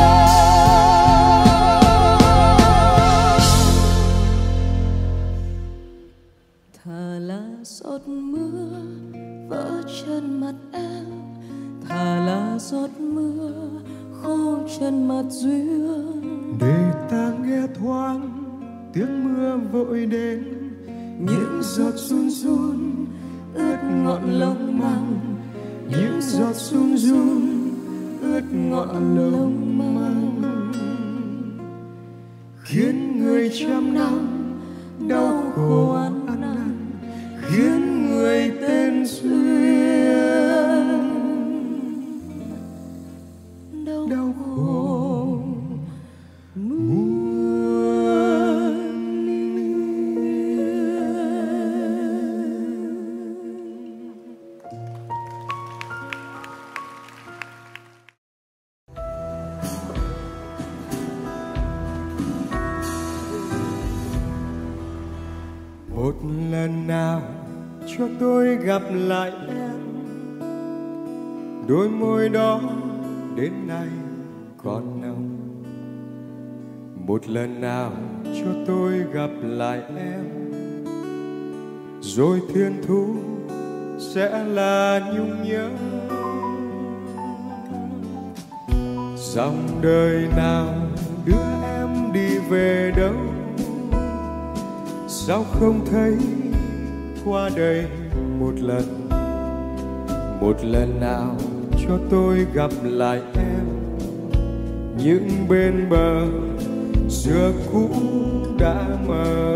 Thà là giọt mưa vỡ chân mặt em, thà là giọt mưa khô chân mặt duyên. Để ta nghe thoáng tiếng mưa vội đến, những giọt run run ướt ngọn lông măng, những giọt run run ướt ngọn lông măng, khiến người trăm năm đau khổ ăn năn, khiến người tên duyên đau khổ muôn. Một lần nào cho tôi gặp lại em, đôi môi đó đến nay còn nồng. Một lần nào cho tôi gặp lại em, rồi thiên thu sẽ là nhung nhớ. Dòng đời nào đưa em đi về đâu, sao không thấy qua đây một lần. Một lần nào cho tôi gặp lại em, những bên bờ xưa cũ đã mờ.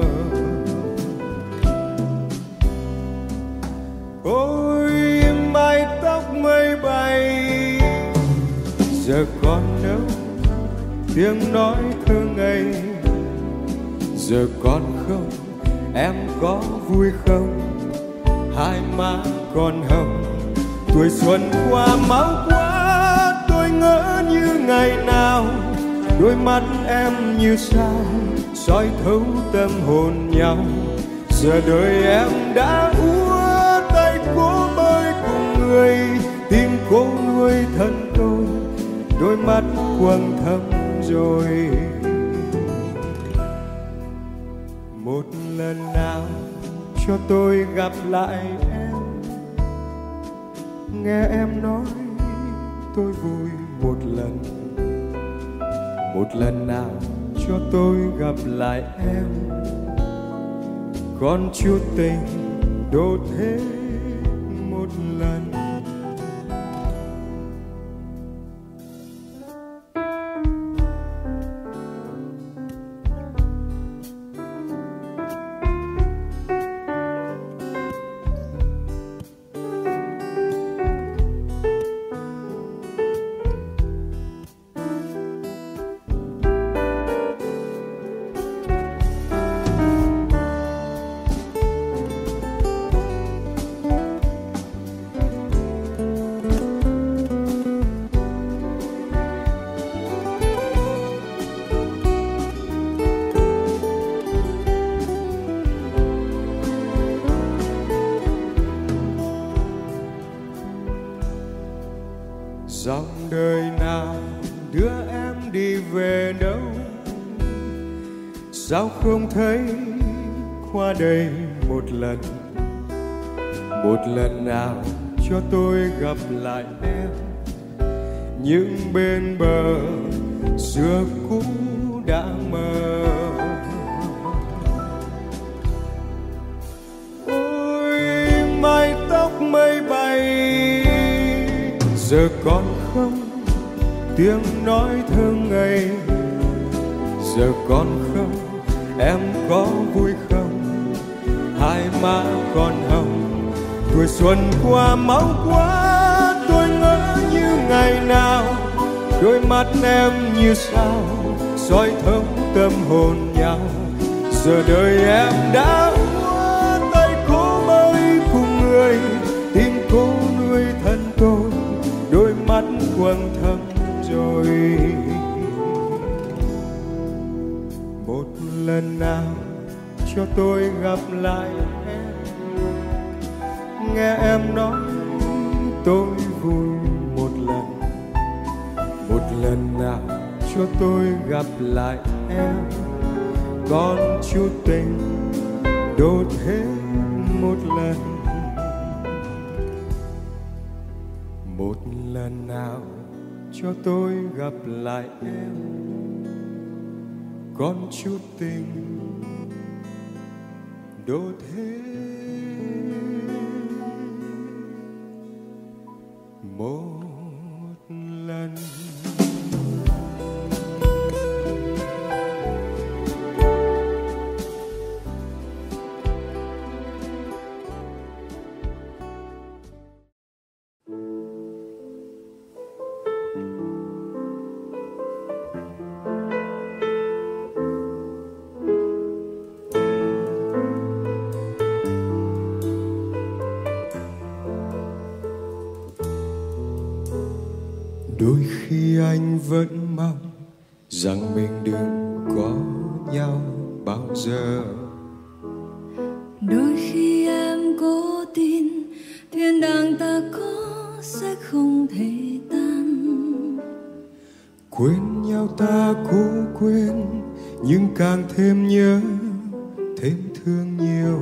Ôi mái tóc mây bay, giờ còn đâu tiếng nói thơ ngây. Giờ còn không, em có vui không? Hai má còn hồng, tuổi xuân qua máu quá. Tôi ngỡ như ngày nào, đôi mắt em như sao soi thấu tâm hồn nhau. Giờ đời em đã úa tay cố bơi cùng người, tim cố nuôi thân tôi, đôi mắt quầng thâm rồi. Một lần nào cho tôi gặp lại em, nghe em nói tôi vui một lần. Một lần nào cho tôi gặp lại em, còn chút tình đốt hết một lần. Dòng đời nào đưa em đi về đâu, sao không thấy qua đây một lần. Một lần nào cho tôi gặp lại em, những bên bờ xưa cũ đã mờ. Ôi mái tóc mây bay, giờ còn không tiếng nói thơ ngây. Giờ còn không, em có vui không? Hai má còn hồng, tuổi xuân qua máu quá. Tôi ngỡ như ngày nào, đôi mắt em như sao soi thấu tâm hồn nhau. Giờ đời em đã hóa tay cố mới cùng người, tim cố nuôi thân tôi, đôi mắt quầng thâm rồi. Một lần nào cho tôi gặp lại em, nghe em nói tôi vui một lần nào cho tôi gặp lại em. Còn chút tình đốt hết một lần nào cho tôi gặp lại em. Còn chút tình đốt hết một lần. Đôi khi anh vẫn mong rằng mình đừng có nhau bao giờ. Đôi khi em cố tin thiên đàng ta có sẽ không thể tan. Quên nhau ta cố quên, nhưng càng thêm nhớ, thêm thương nhiều.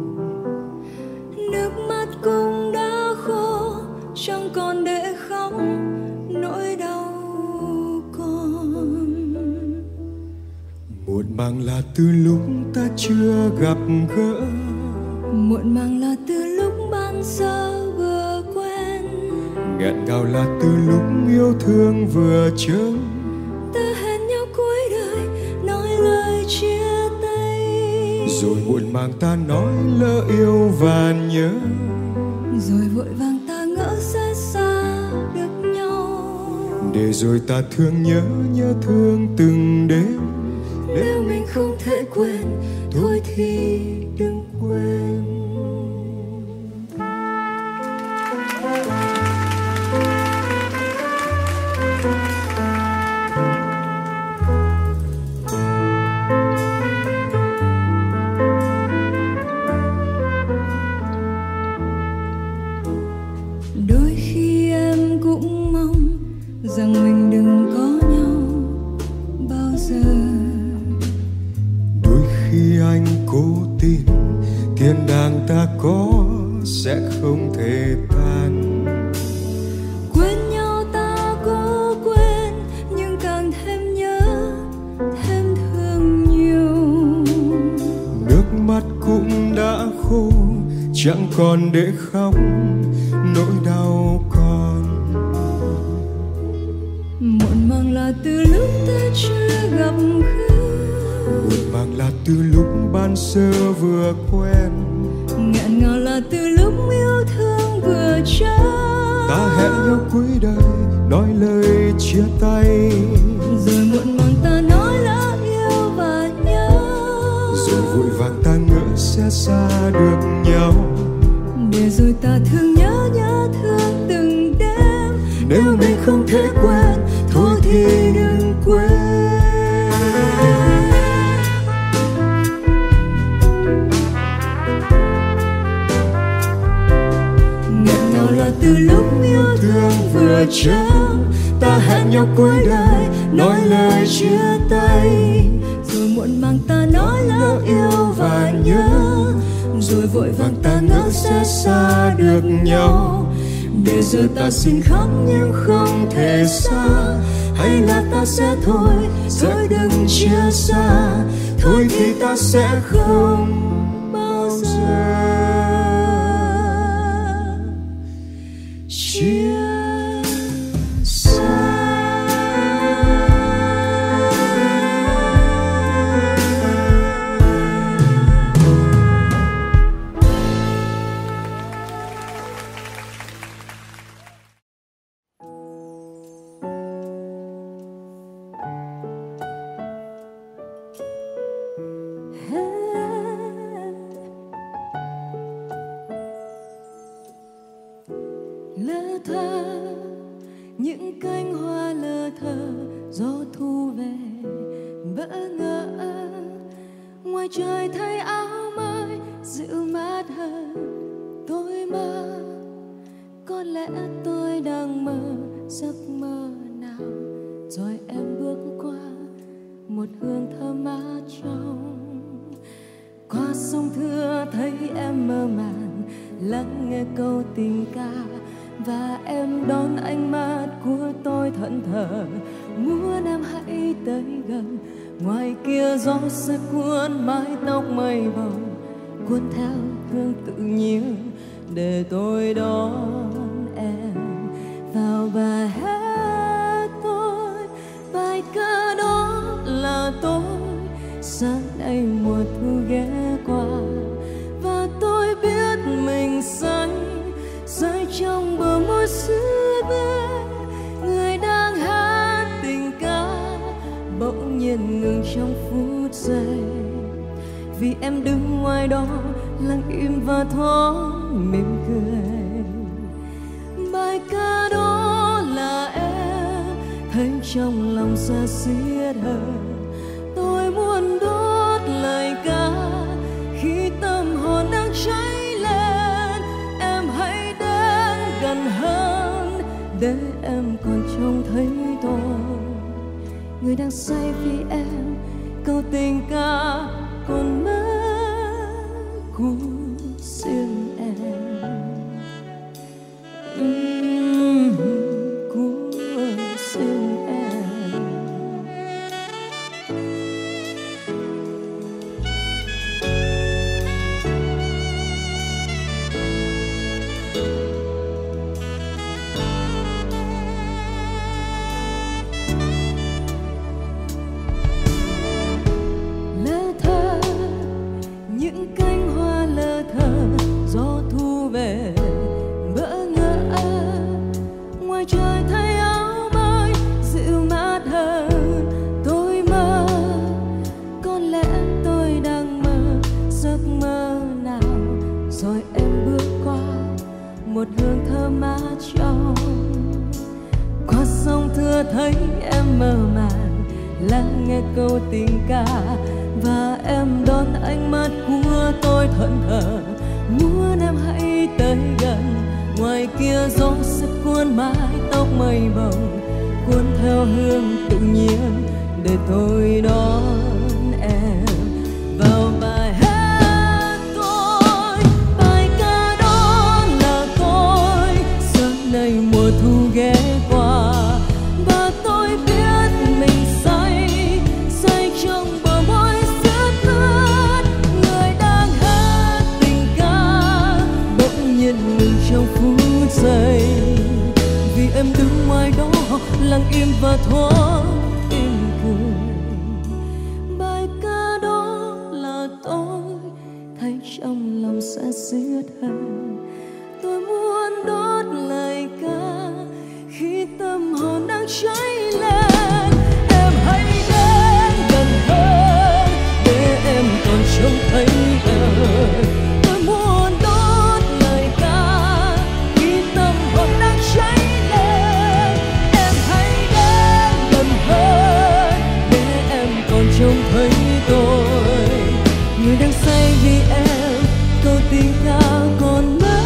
Nước mắt cũng đã khô, chẳng còn để khóc nỗi đau còn. Muộn màng là từ lúc ta chưa gặp gỡ, Muộn màng là từ lúc ban sơ vừa quen. nghẹn ngào là từ lúc yêu thương vừa chớm. Ta hẹn nhau cuối đời nói lời chia tay, Rồi muộn màng ta nói lỡ yêu và nhớ. rồi vội vàng ta ngỡ sẽ xa được nhau. Để rồi ta thương nhớ thương từng đêm. Nếu mình không thể quên, thôi thì đừng quên. Đôi khi em cũng mong rằng mình đừng có nhau bao giờ. Đôi khi anh cố tin thiên đàng ta có sẽ không thể tan. Quên nhau ta cố quên, nhưng càng thêm nhớ, thêm thương nhiều. Nước mắt cũng đã khô, chẳng còn để khóc, nỗi đau còn. Muộn màng là từ lúc ta chưa gặp gỡ, Muộn màng là từ lúc ban sơ vừa quen. nghẹn ngào là từ lúc yêu thương vừa chớm. Ta hẹn nhau cuối đời nói lời chia tay. Rồi muộn màng ta nói lỡ yêu và nhớ. Rồi vội vàng ta ngỡ sẽ xa được nhau. Để rồi ta thương nhớ thương từng đêm. Nếu mình không thể quên, thôi thì đừng quên. Nghẹn ngào là từ lúc yêu thương vừa chớm. Ta hẹn nhau cuối đời nói lời chia tay. Rồi muộn màng ta nói lỡ yêu và nhớ. Rồi vội vàng ta ngỡ sẽ xa được nhau. Để giờ ta xin khóc nhưng không thể xa. Hay là ta sẽ thôi rồi đừng chia xa. Thôi thì ta sẽ không bao giờ chia xa. trời thay áo mới dịu mát hơn. Tôi mơ, có lẽ tôi đang mơ giấc mơ nào, rồi em bước qua một hương thơm mát trong. Qua sông Thưa thấy em mơ màng lắng nghe câu tình ca, và em đón ánh mắt của tôi thẫn thờ, muốn em hãy tới gần. Ngoài kia gió sẽ cuốn mái tóc mây bồng, cuốn theo hương tự nhiên để tôi đón em vào bài hát tôi. Bài ca đó là tôi sáng nay mùa thu ghé qua, và tôi biết mình say trong bờ môi xưa bên. Người đang hát tình ca bỗng nhiên ngừng trong phút giây, vì em đứng ngoài đó lặng im và thoáng mỉm cười. Bài ca đó là em thấy trong lòng xa xiết hơn. Tôi muốn đốt lời ca khi tâm hồn đang cháy lên. Em hãy đến gần hơn để em còn trông thấy tôi, người đang say vì em. Câu tình ca còn mãi của riêng em, của riêng em. Một hương thơm mát trong. Qua sông Thưa thấy em mơ màng lắng nghe câu tình ca, và em đón ánh mắt của tôi thẫn thờ, muốn em hãy tới gần. Ngoài kia gió sẽ cuốn mái tóc mây bồng, cuốn theo hương tự nhiên để tôi đón em vào bài hát. Mùa thu ghé qua, và tôi biết mình say trong bờ môi ướt ướt. Người đang hát tình ca bỗng nhiên ngừng trong phút giây, vì em đứng ngoài đó lặng im và thoáng im cười. Bài ca đó là tôi thấy trong lòng xa xiết hơn. Tôi muốn đốt lời ca khi tâm hồn đang cháy lên. Em hãy đến gần hơn để em còn trông thấy em. Tôi muốn đốt lời ca khi tâm hồn đang cháy lên. Em hãy đến gần hơn để em còn trông thấy tôi, người đang say vì em. Câu tình ca còn mãi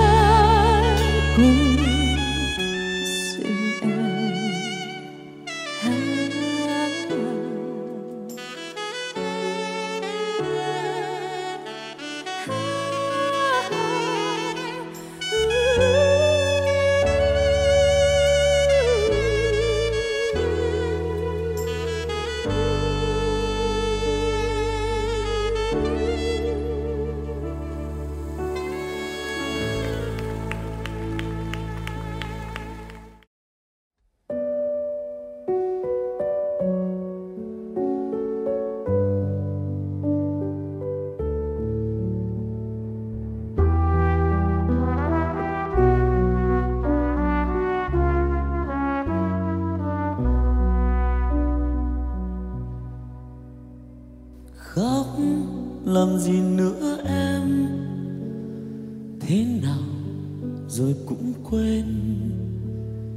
khóc làm gì nữa em, thế nào rồi cũng quên.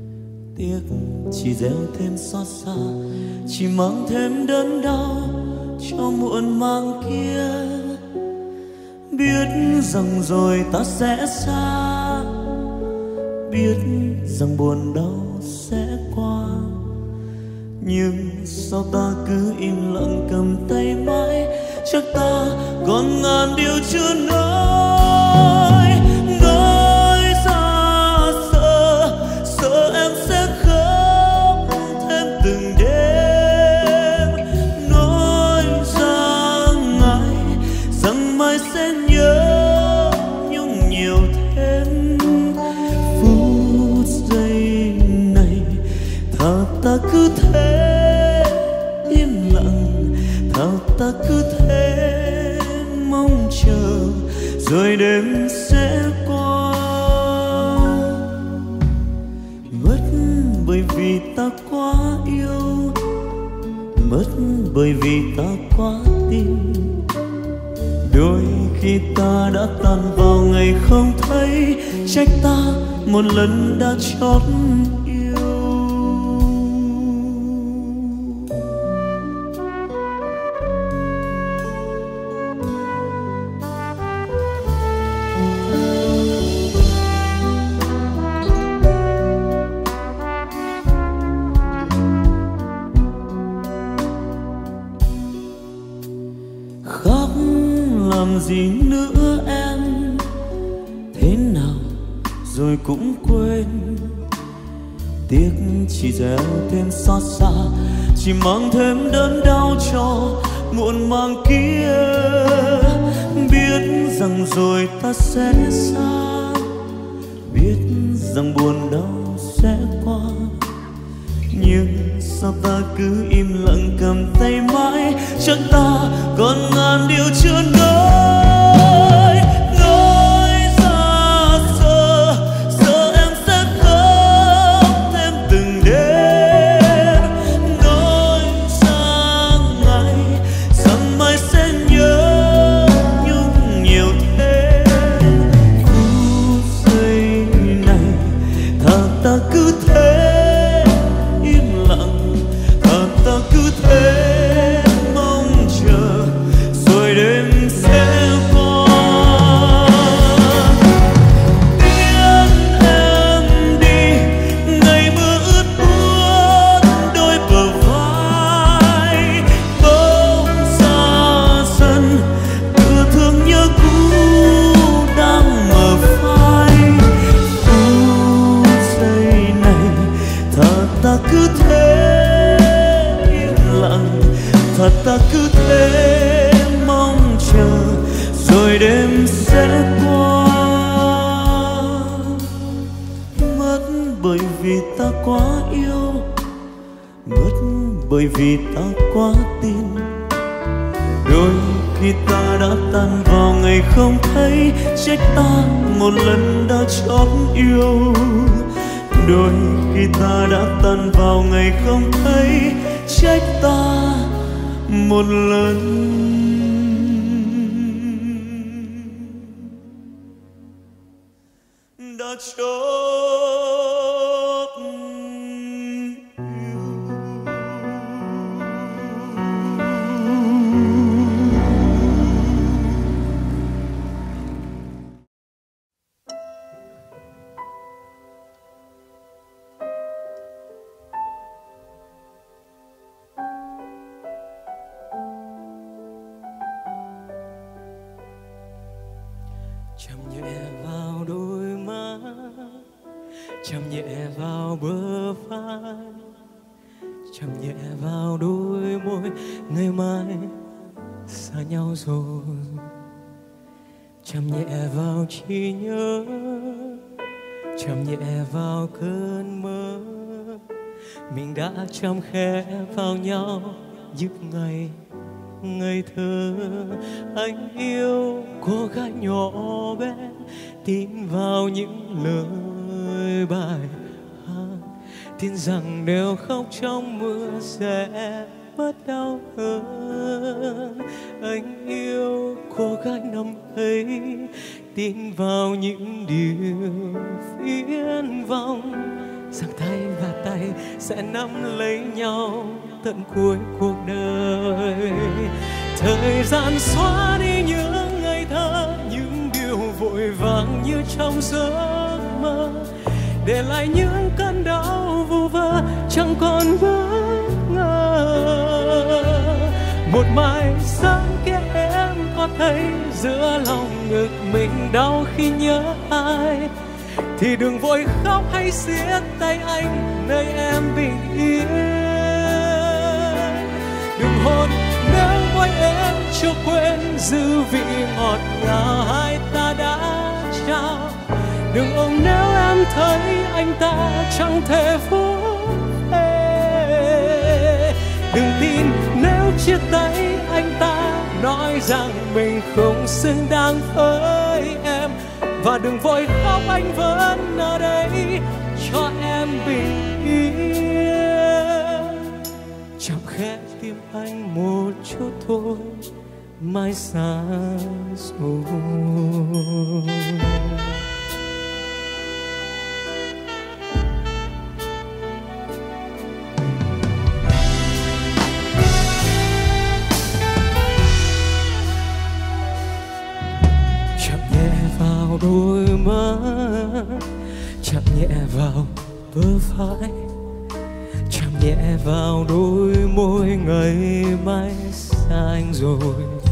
Tiếc chỉ gieo thêm xót xa, chỉ mang thêm đớn đau cho muộn màng kia. Biết rằng rồi ta sẽ xa, biết rằng buồn đau sẽ qua, nhưng sao ta cứ im lặng cầm tay mãi? Chắc ta còn ngàn điều chưa nói ra, sợ em sẽ khóc thêm từng đêm. Nói ra ngại rằng mai sẽ nhớ nhung nhiều thêm. Phút giây này thà ta cứ thế im lặng, thà ta cứ thế mong chờ rồi đêm sẽ qua. Mất bởi vì ta quá yêu, mất bởi vì ta quá tin. Đôi khi ta đã tan vào ngày không thấy, trách ta một lần đã chót yêu. Khóc làm gì nữa em, thế nào rồi cũng quên. Tiếc chỉ gieo thêm xót xa, chỉ mang thêm đớn đau cho muộn màng kia. Biết rằng rồi ta sẽ xa, biết rằng buồn đau sẽ qua, nhưng sao ta cứ im lặng cầm tay mãi? Chắc ta còn ngàn điều chưa nói ra, sợ em sẽ khóc thêm từng đêm. Nói ra ngại rằng mai sẽ nhớ nhung nhiều thêm. Phút giây này thà ta cứ thế im lặng, thà ta cứ thế mong chờ rồi đêm sẽ qua. Tiễn em đi ngày mưa ướt buốt đôi bờ vai, bỗng xa dần đưa thương nhớ cũ đang mờ phai. Phút giây này thà ta cứ thế im lặng, thà ta cứ thế mong chờ rồi đêm sẽ qua. Mất bởi vì ta quá yêu, mất bởi vì ta quá tin. Đôi khi ta đã tan vào ngày không thấy, trách ta một lần đã chót yêu. Đôi khi ta đã tan vào ngày không thấy, trách ta một lần đã chót chạm nhẹ vào đôi má, chạm nhẹ vào bờ vai, chạm nhẹ vào đôi môi. Ngày mai xa nhau rồi, chạm nhẹ vào trí nhớ, chạm nhẹ vào cơn mơ. Mình đã chạm khẽ vào nhau những ngày ngây thơ. Anh yêu cô gái nhỏ bé, tin vào những lời bài hát, tin rằng nếu khóc trong mưa sẽ bớt đau hơn. Anh yêu cô gái năm ấy, tin vào những điều phiền vọng, rằng tay và tay sẽ nắm lấy nhau tận cuối cuộc đời. Thời gian xóa đi những ngày thơ, những điều vội vàng như trong giấc mơ, để lại những cơn đau vu vơ chẳng còn bất ngờ. Một mai sáng kia em có thấy giữa lòng ngực mình đau khi nhớ ai, thì đừng vội khóc hay siết tay anh nơi em bình yên. Đừng hôn nếu môi em chưa quên dư vị ngọt ngào hai ta đã trao. Đừng ôm nếu em thấy anh ta chẳng thể vỗ về. Đừng tin nếu chia tay anh ta nói rằng mình không xứng đáng với em. Và đừng vội khóc, anh vẫn ở đây cho em bình yên. Chạm khẽ tim anh một chút thôi, mai xa rồi. Đôi mắt chạm nhẹ vào bờ vai, chạm nhẹ vào đôi môi ngày mai xa anh rồi,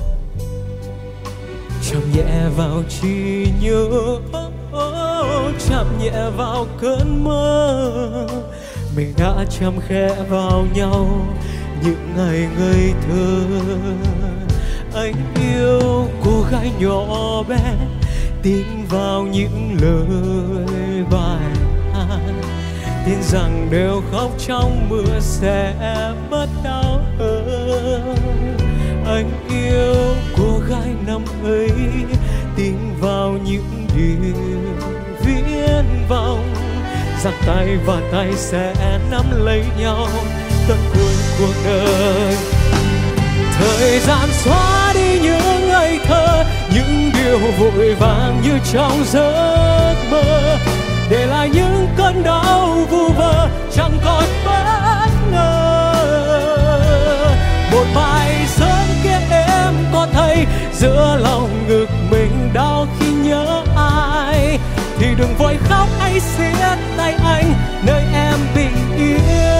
chạm nhẹ vào trí nhớ, chạm nhẹ vào cơn mơ. Mình đã chạm khẽ vào nhau những ngày ngây thơ. Anh yêu cô gái nhỏ bé, tin vào những lời bài hát, tin rằng nếu khóc trong mưa sẽ mất đau hơn. Anh yêu cô gái năm ấy, tin vào những điều viễn vọng, rằng tay và tay sẽ nắm lấy nhau tận cuối cuộc đời. Thời gian xóa đi những ngây thơ, những điều vội vàng như trong giấc mơ, để lại những cơn đau vu vơ chẳng còn bất ngờ. Một bài sớm kia em có thấy giữa lòng ngực mình đau khi nhớ ai, thì đừng vội khóc hay siết tay anh nơi em bình yên.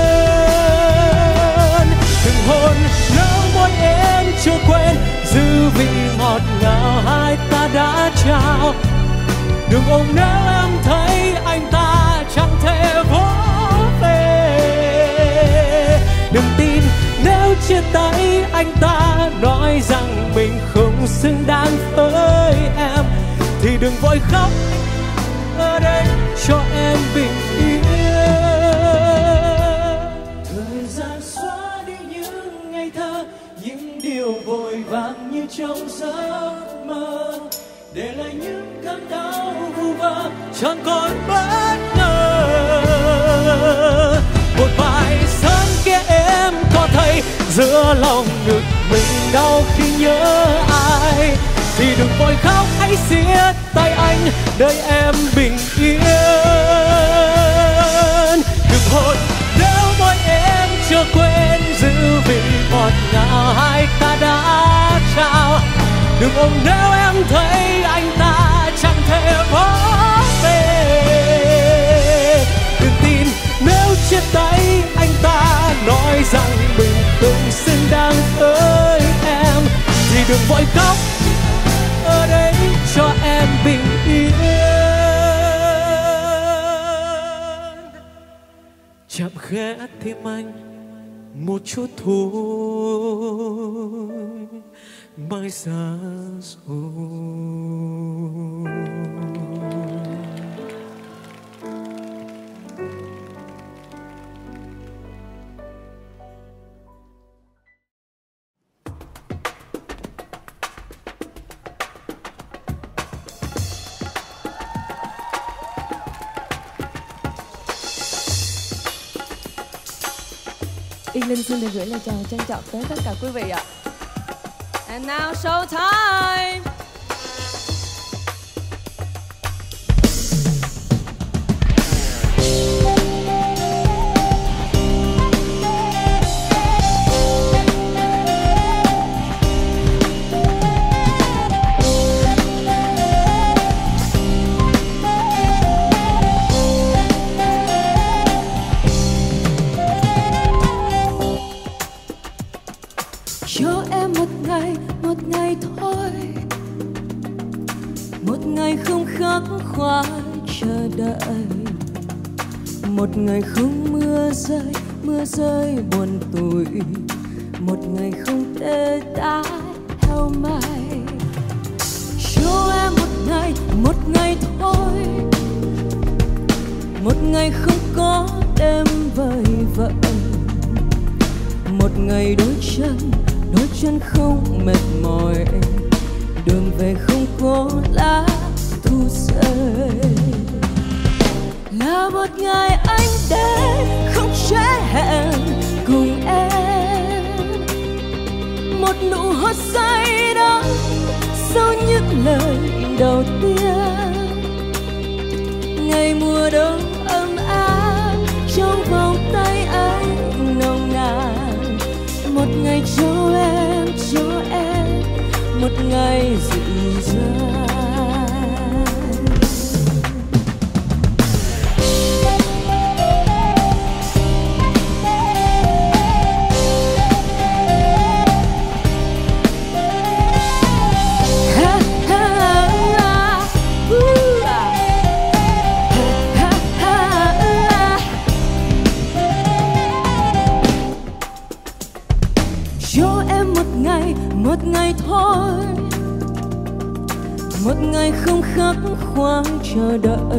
Đừng hôn nếu môi em chưa quên dư vị ngọt ngào hai ta đã trao. Đừng ôm nếu em thấy anh ta chẳng thể vỗ về. Đừng tin nếu chia tay anh ta nói rằng mình không xứng đáng với em, thì đừng vội khóc, ở đây cho em bình yên. Thời gian xóa đi những ngày thơ, những điều vội vàng như trong giấc mơ, để lại những cơn đau vu vơ chẳng còn bất ngờ. Một bài sớm kia em có thấy giữa lòng ngực mình đau khi nhớ ai, thì đừng vội khóc hãy siết tay anh nơi em bình yên. Đừng hôn nếu môi em chưa quên dư vị ngọt ngào hai ta đã trao. Đừng ôm nếu em thấy anh ta chẳng thể vỗ về. Đừng tin nếu chia tay anh ta nói rằng mình không xứng đáng với em, thì đừng vội khóc, ở đây cho em bình yên. Chạm khẽ tim anh một chút thôi, mai xa rồi. Yên Linh xin được gửi lời chào trân trọng tới tất cả quý vị ạ. And now show time. cho em một ngày thôi, một ngày không khắc khoải chờ đợi, một ngày không mưa rơi buồn tủi, một ngày không tê tái heo mai. Cho em một ngày thôi, một ngày không có đêm vời vợi, một ngày đôi chân không mệt mỏi, đường về không có lá thu rơi. Là một ngày anh đến không trễ hẹn cùng em, một nụ hôn say đắm sau những lời đầu tiên. Ngày mùa đông ấm áp trong vòng tay anh nồng nàn, một ngày cho em một ngày dịu dàng. Một ngày thôi, một ngày không khắc khoải chờ đợi,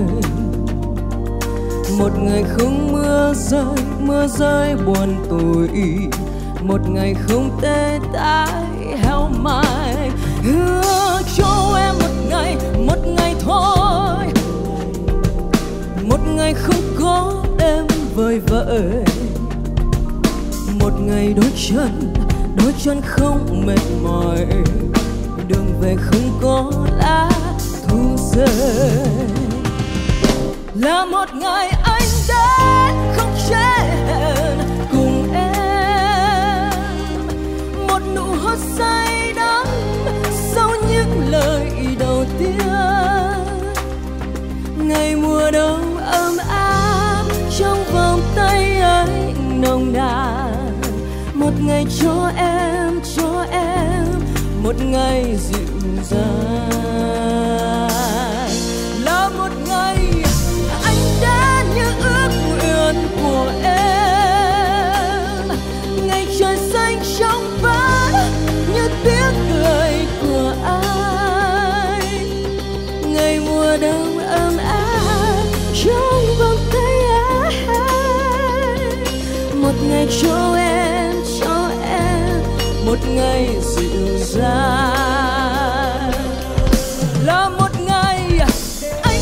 một ngày không mưa rơi buồn tủi, một ngày không tê tái heo mai. Cho em một ngày thôi, một ngày không có đêm vời vợi, một ngày đôi chân không mệt mỏi, đường về không có lá thu rơi. Là một ngày anh đến không trễ hẹn cùng em, một nụ hôn say đắm sau những lời đầu tiên. Ngày mùa đông ấm áp trong vòng tay anh nồng nàn, một ngày cho em một ngày dịu dàng. Là một ngày anh đã như ước nguyện của em, ngày trời xanh trong vắt như tiếng cười của anh. Ngày mùa đông ấm áp trong vòng tay anh, một ngày cho em một ngày dịu dàng. Là một ngày anh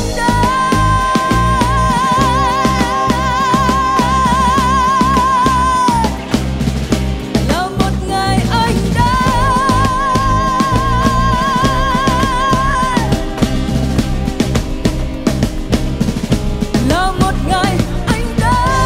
là một ngày anh là một ngày anh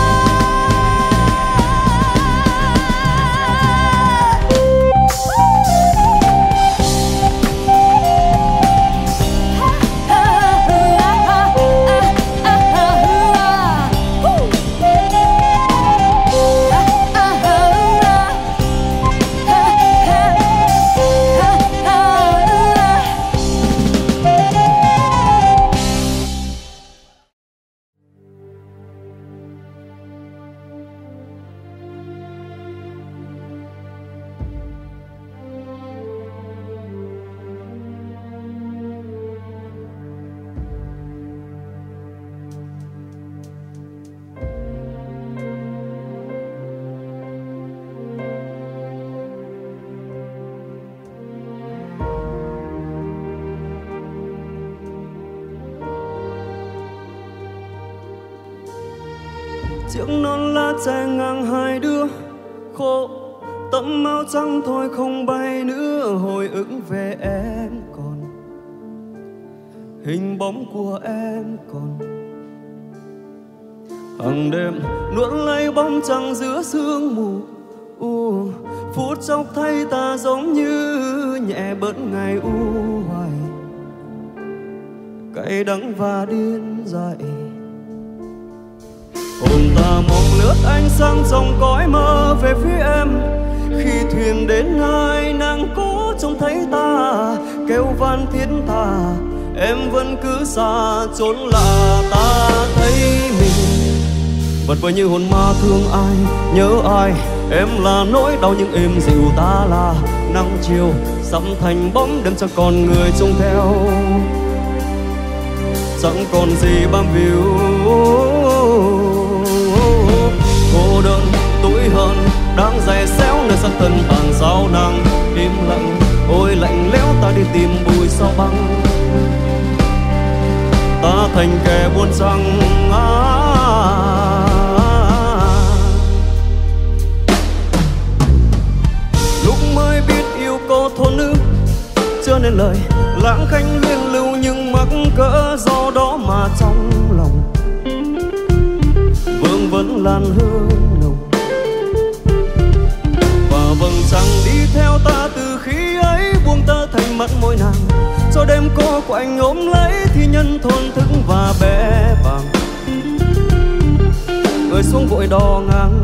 chiếc non lá che ngang hai đứa khô, tấm áo trắng thôi không bay nữa. Hồi ức về em còn, hình bóng của em còn. Hàng đêm luôn lấy bóng trăng giữa sương mù, phút chốc thấy ta giống như nhẹ bớt ngày u hoài, cay đắng và điên dại. Hồn ta mong lướt ánh sáng trong cõi mơ về phía em, khi thuyền đến nơi trông thấy ta, kêu van thiết tha, em vẫn cứ xa trốn lạ. Ta thấy mình vật vờ như hồn ma thương ai, nhớ ai. Em là nỗi đau nhưng êm dịu, ta là nắng chiều sắm thành bóng đêm, chẳng còn người trông theo, chẳng còn gì bám víu. Cô đơn tủi hờn đang dày xéo nơi sắc thân tàn sao nàng im lặng. Ôi lạnh lẽo ta đi tìm bụi sao băng, ta thành kẻ buồn rằng lúc mới biết yêu cô thôn nữ chưa nên lời, lãng khanh luyên lưu nhưng mắc cỡ do đó mà trong lòng vương vẫn lan hương nồng. Và vầng trăng đi theo ta từ khi ấy, buông tơ thành mắt môi nàng, cho đêm cô của anh ôm lấy thi nhân thôn thức và bé vàng. Người xuống vội đò ngang,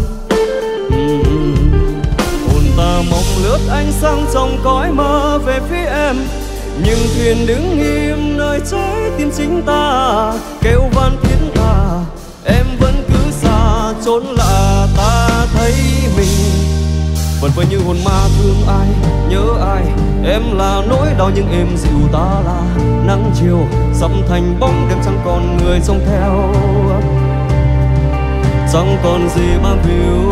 hồn ta mong lướt ánh sáng trong cõi mơ về phía em, nhưng thuyền đứng im nơi trái tim chính ta, kêu van thiết tha, em vẫn cứ xa trốn lạ. Ta thấy mình vật vờ như hồn ma thương ai, nhớ ai. Em là nỗi đau nhưng êm dịu, ta là nắng chiều sắp thành bóng đêm, chẳng còn người trông theo, chẳng còn gì bám víu.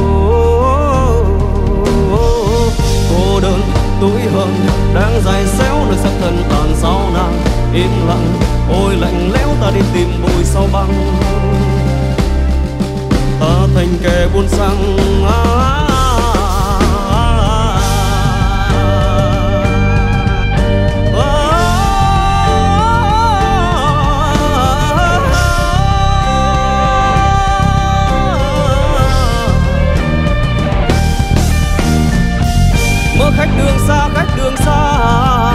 Cô đơn tủi hờn đang dài xéo nơi sắc thân tàn sao nàng im lặng. Ôi lạnh lẽo ta đi tìm bụi sao băng, ta thành kẻ buồn sang. Khách đường xa, khách đường xa,